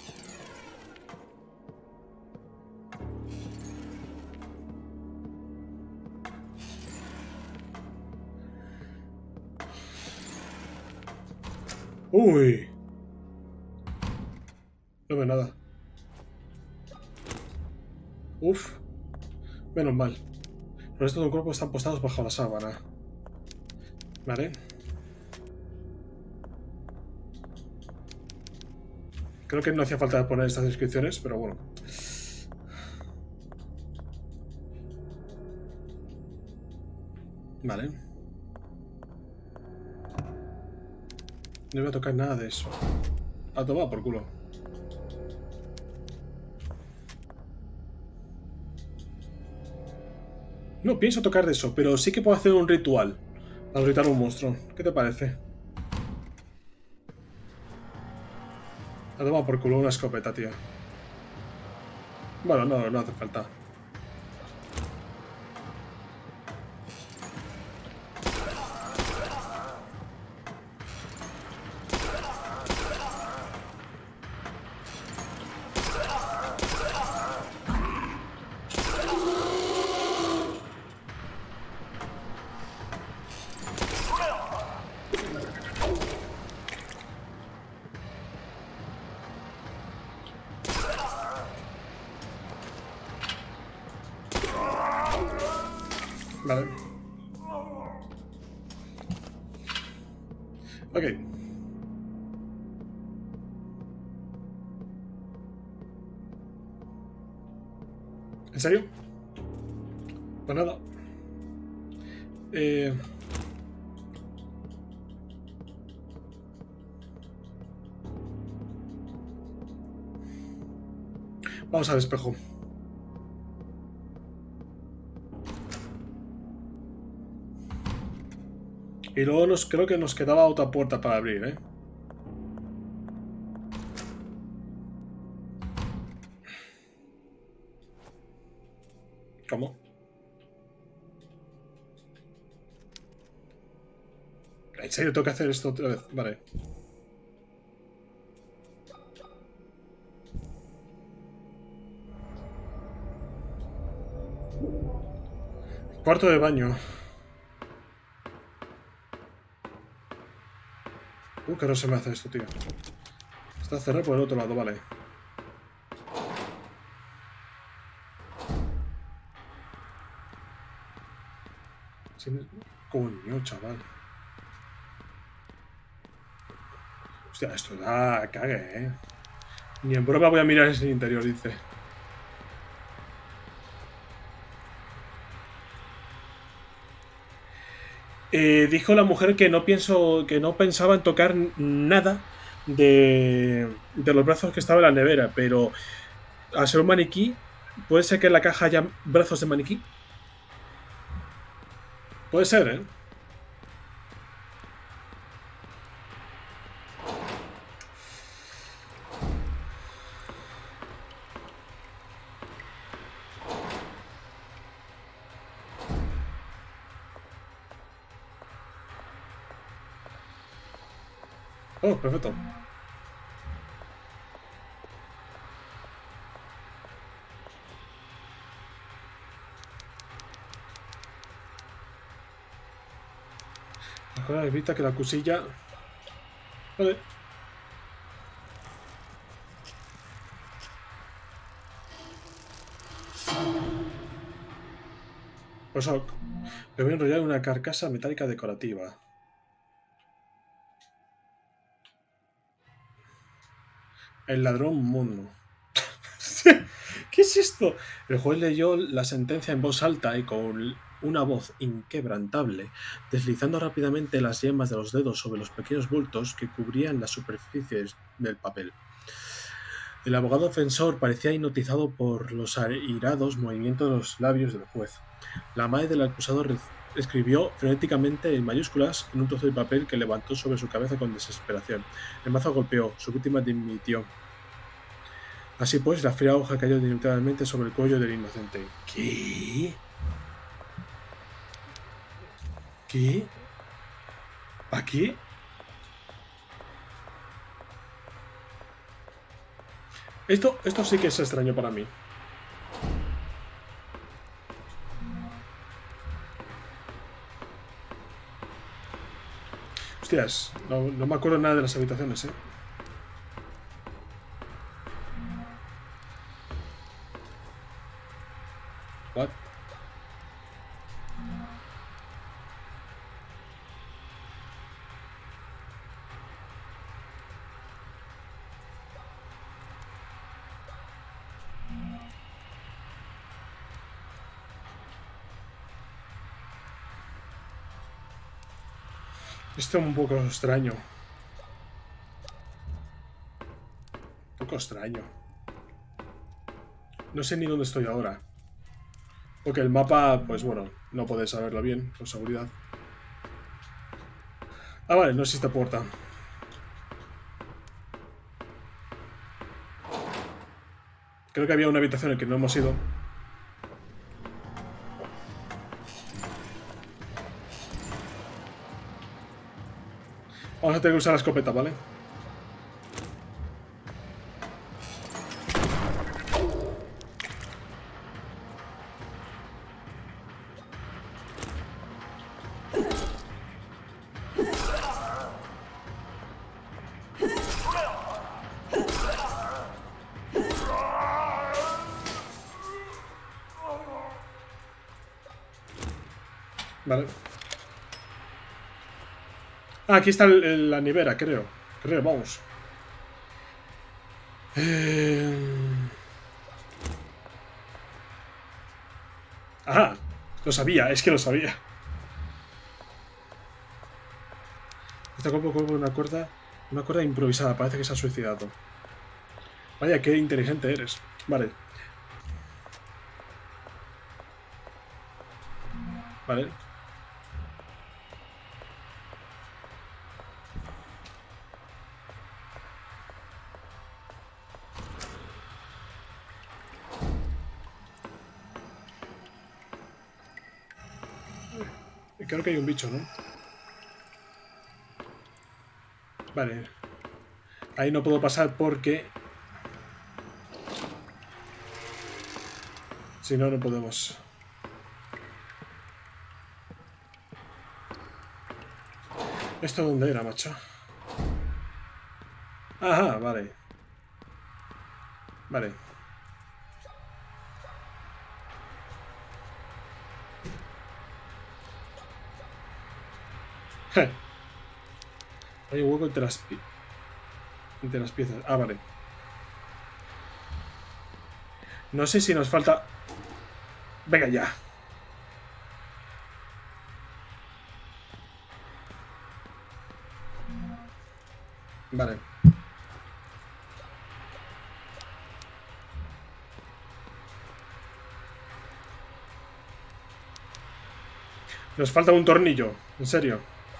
A: Uy. No veo nada. Uf. Menos mal. Los restos del cuerpo están postados bajo la sábana. Vale. Creo que no hacía falta poner estas descripciones, pero bueno. Vale. No voy a tocar nada de eso. A tomar por culo. No pienso tocar de eso, pero sí que puedo hacer un ritual. Al gritar un monstruo. ¿Qué te parece? A tomar por culo una escopeta, tío. Bueno, no, no hace falta. Vale. Ok. ¿En serio? Pues nada. Eh... Vamos al espejo. Y luego nos, creo que nos quedaba otra puerta para abrir, ¿eh? ¿Cómo? ¿En serio tengo que hacer esto otra vez? Vale. Cuarto de baño. Uh, que no se me hace esto, tío. Está cerrado por el otro lado, vale. Coño, chaval. Hostia, esto da cague, eh. Ni en broma voy a mirar ese interior, dice. Eh, dijo la mujer que no pienso, que no pensaba en tocar nada de, de los brazos que estaba en la nevera, pero al ser un maniquí, puede ser que en la caja haya brazos de maniquí. Puede ser, ¿eh? Oh, perfecto. Ahora evita que la cosilla... Vale. Pues me voy a enrollar en una carcasa metálica decorativa. El ladrón mono. ¿Qué es esto? El juez leyó la sentencia en voz alta y con una voz inquebrantable, deslizando rápidamente las yemas de los dedos sobre los pequeños bultos que cubrían las superficies del papel. El abogado ofensor parecía hipnotizado por los airados movimientos de los labios del juez. La madre del acusado escribió frenéticamente en mayúsculas en un trozo de papel que levantó sobre su cabeza con desesperación. El mazo golpeó, su víctima dimitió. Así pues, la fría hoja cayó definitivamente sobre el cuello del inocente. ¿Qué? ¿Qué? ¿Aquí? Esto, esto sí que es extraño para mí. Hostias, no, no me acuerdo nada de las habitaciones, ¿eh? What? Esto es un poco extraño. Un poco extraño. No sé ni dónde estoy ahora. Porque el mapa, pues bueno, no podéis saberlo bien, por seguridad. Ah, vale, no existe puerta. Creo que había una habitación en la que no hemos ido. Vamos a tener que usar la escopeta, ¿vale? Vale. Ah, aquí está el, el, la nevera, creo. Creo, vamos. Eh... Ah, lo sabía, es que lo sabía. Esta cuerpo con una cuerda, una cuerda improvisada, parece que se ha suicidado. Vaya, qué inteligente eres. Vale. Vale. Creo que hay un bicho, ¿no? Vale. Ahí no puedo pasar porque... Si no, no podemos. ¿Esto dónde era, macho? Ajá, vale. Vale. Hay un hueco entre las, pi entre las piezas. Ah, vale. No sé si nos falta... Venga ya. Vale. Nos falta un tornillo, en serio.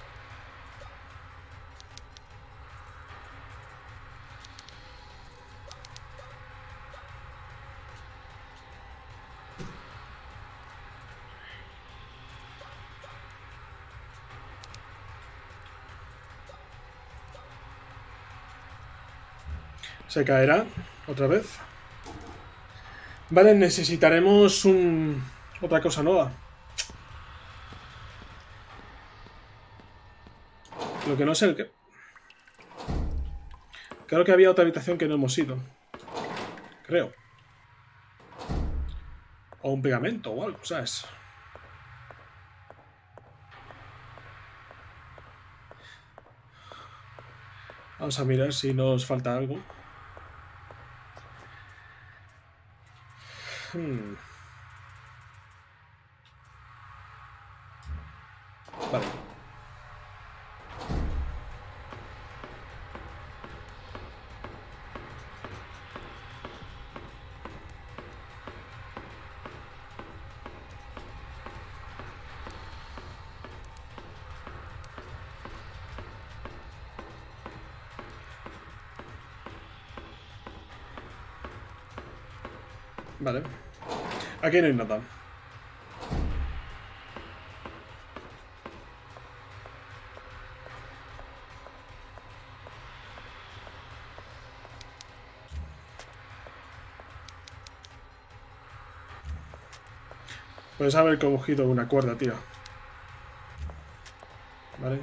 A: Se caerá otra vez. Vale, necesitaremos un... otra cosa nueva. Lo que no sé el que... Creo que había otra habitación que no hemos ido. Creo. O un pegamento o algo, ¿sabes? Vamos a mirar si nos falta algo. Hmm. Vale. Vale. Aquí no hay nada. Puedes haber cogido una cuerda, tío. Vale.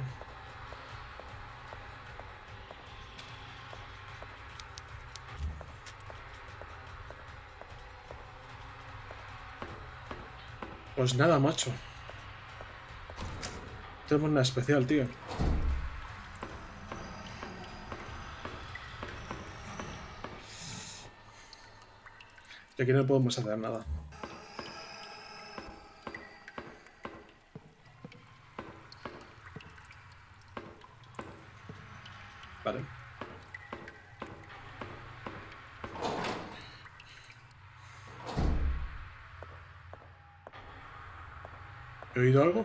A: Pues nada, macho. Tenemos una especial, tío. Y aquí no podemos hacer nada. Vale. ¿He oído algo?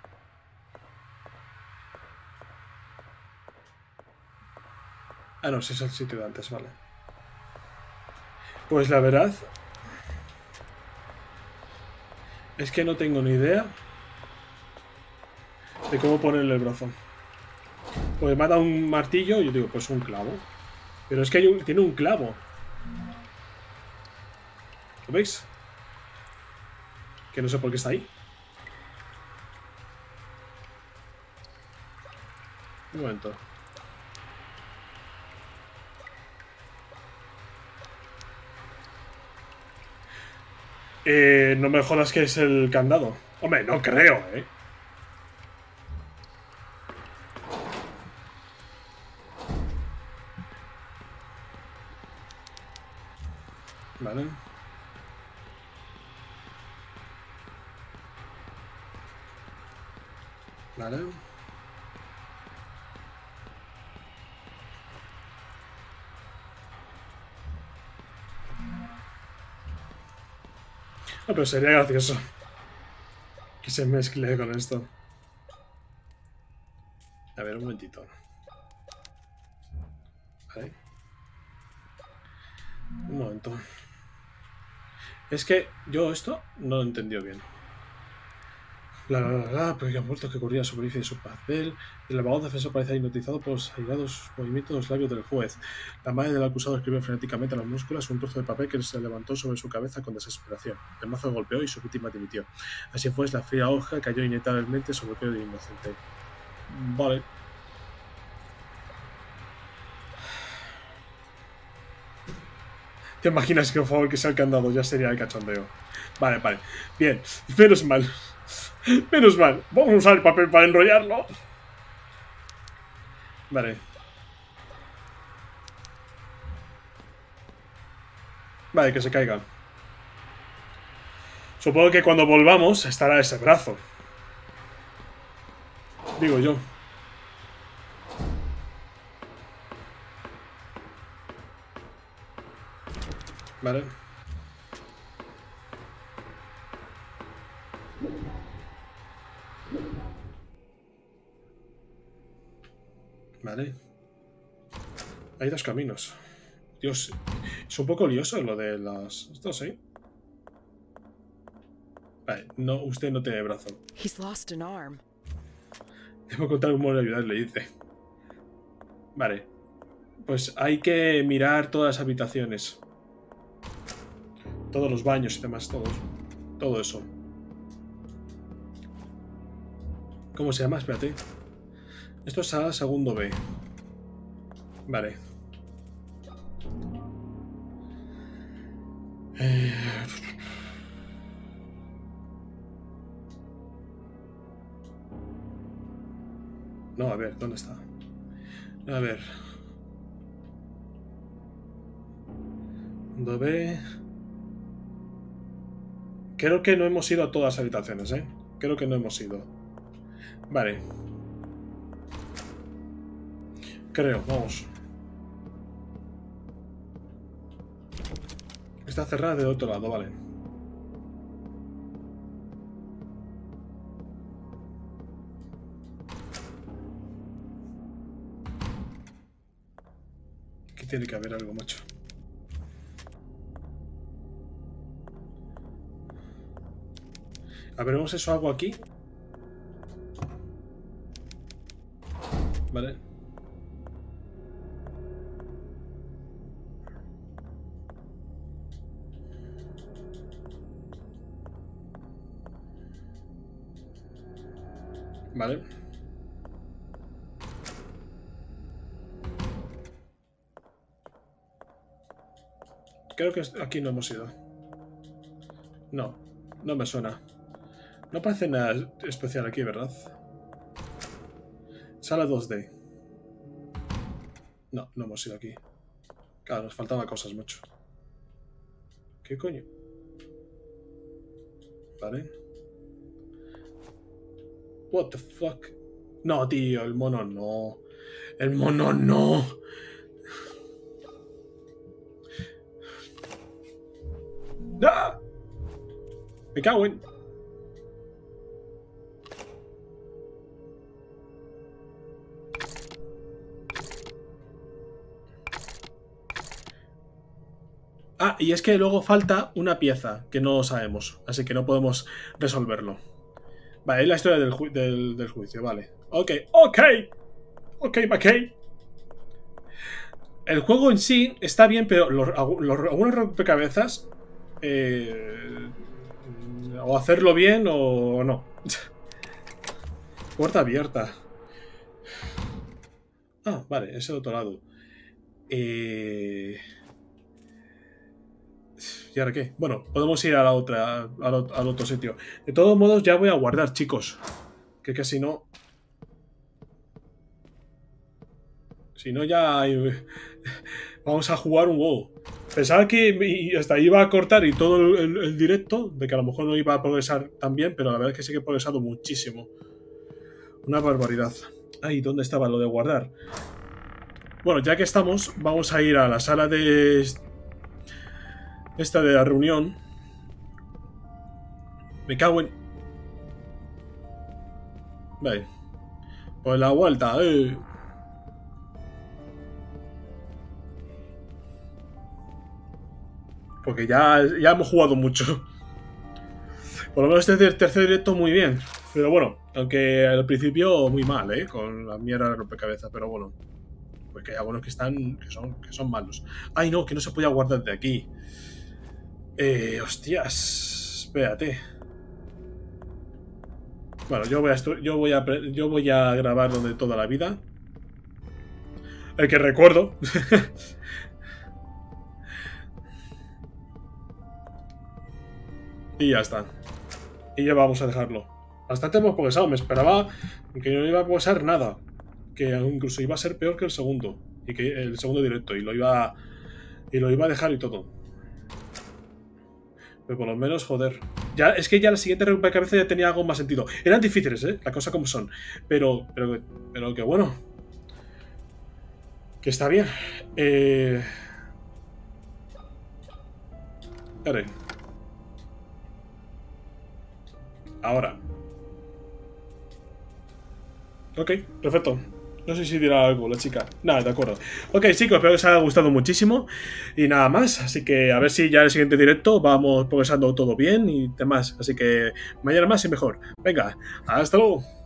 A: Ah, no, ese es el sitio de antes, vale. Pues la verdad es que no tengo ni idea de cómo ponerle el brazo. Pues me ha dado un martillo y yo digo, pues un clavo. Pero es que hay un, tiene un clavo. ¿Lo veis? Que no sé por qué está ahí. Un momento. Eh, no me jodas que es el candado. Hombre, no creo, ¿eh? Vale. Vale. Ah, pero sería gracioso que se mezcle con esto. A ver, un momentito. Vale. Un momento. Es que yo esto no lo entendió bien. La la la la, porque han muerto que corría sobre de su papel. El abogado defensor parece hipnotizado por los airados movimientos de los labios del juez. La madre del acusado escribió frenéticamente a las músculas un trozo de papel que se levantó sobre su cabeza con desesperación. El mazo golpeó y su víctima dimitió. Así fue, la fría hoja cayó inevitablemente sobre el cuello del inocente. Vale. ¿Te imaginas que por favor que sea el candado? Ya sería el cachondeo. Vale, vale. Bien. Menos mal. Menos mal. Vamos a usar el papel para enrollarlo. Vale. Vale, que se caigan. Supongo que cuando volvamos estará ese brazo. Digo yo. Vale. Vale. Hay dos caminos. Dios, es un poco lioso lo de las... Esto sí. Vale, no, usted no tiene brazo.
C: He's lost an arm.
A: Debo contar un modo de ayudar, le dice. Vale. Pues hay que mirar todas las habitaciones. Todos los baños y demás, todos. Todo eso. ¿Cómo se llama? Espérate. Esto es a segundo B. Vale. Eh... No, a ver, ¿dónde está? A ver. Segundo B. Creo que no hemos ido a todas las habitaciones, ¿eh? Creo que no hemos ido. Vale. Creo, vamos. Está cerrada de otro lado, vale. Aquí tiene que haber algo, macho. A ver, ¿vemos eso algo aquí? Vale. Vale. Creo que aquí no hemos ido. No, no me suena. No parece nada especial aquí, ¿verdad? Sala dos D. No, no hemos ido aquí. Claro, nos faltaba cosas mucho. ¿Qué coño? Vale. What the fuck? No, tío, el mono no. El mono no. ¡Ah! Me cago en... Ah, y es que luego falta una pieza que no sabemos, así que no podemos resolverlo. Vale, es la historia del, ju del, del juicio, vale. Ok, ok. Ok, ok. El juego en sí está bien, pero los, los, algunos rompecabezas... Eh, o hacerlo bien o no. Puerta abierta. Ah, vale, ese otro lado. Eh... ¿Y ahora qué? Bueno, podemos ir a la otra, al, al otro sitio. De todos modos, ya voy a guardar, chicos. Que que si no... Si no ya hay... Vamos a jugar un WoW. Pensaba que y hasta iba a cortar y todo el, el, el directo, de que a lo mejor no iba a progresar tan bien, pero la verdad es que sí que he progresado muchísimo. Una barbaridad. Ay, ¿dónde estaba lo de guardar? Bueno, ya que estamos, vamos a ir a la sala de... esta de la reunión. Me cago en... Vale. Pues la vuelta, eh. Porque ya, ya hemos jugado mucho. Por lo menos este tercer directo muy bien. Pero bueno, aunque al principio muy mal, ¿eh? Con la mierda de rompecabezas, pero bueno. Porque hay algunos que están, que son, que son malos. Ay, no, que no se podía guardar de aquí. Eh, hostias. Espérate. Bueno, yo voy a, yo voy a, yo voy a grabar donde toda la vida. El que recuerdo. Y ya está. Y ya vamos a dejarlo. Bastante hemos progresado. Me esperaba que no iba a progresar nada. Que incluso iba a ser peor que el segundo. Y que el segundo directo. Y lo iba, y lo iba a dejar y todo. Pero por lo menos, joder. Ya, es que ya la siguiente rompecabezas ya tenía algo más sentido. Eran difíciles, ¿eh? La cosa como son. Pero, pero, pero que bueno. Que está bien. Eh... Vale. Ahora. Ok, perfecto. No sé si dirá algo la chica. Nada, de acuerdo. Ok, chicos, espero que os haya gustado muchísimo. Y nada más. Así que a ver si ya en el siguiente directo vamos progresando todo bien y demás. Así que mañana más y mejor. Venga, hasta luego.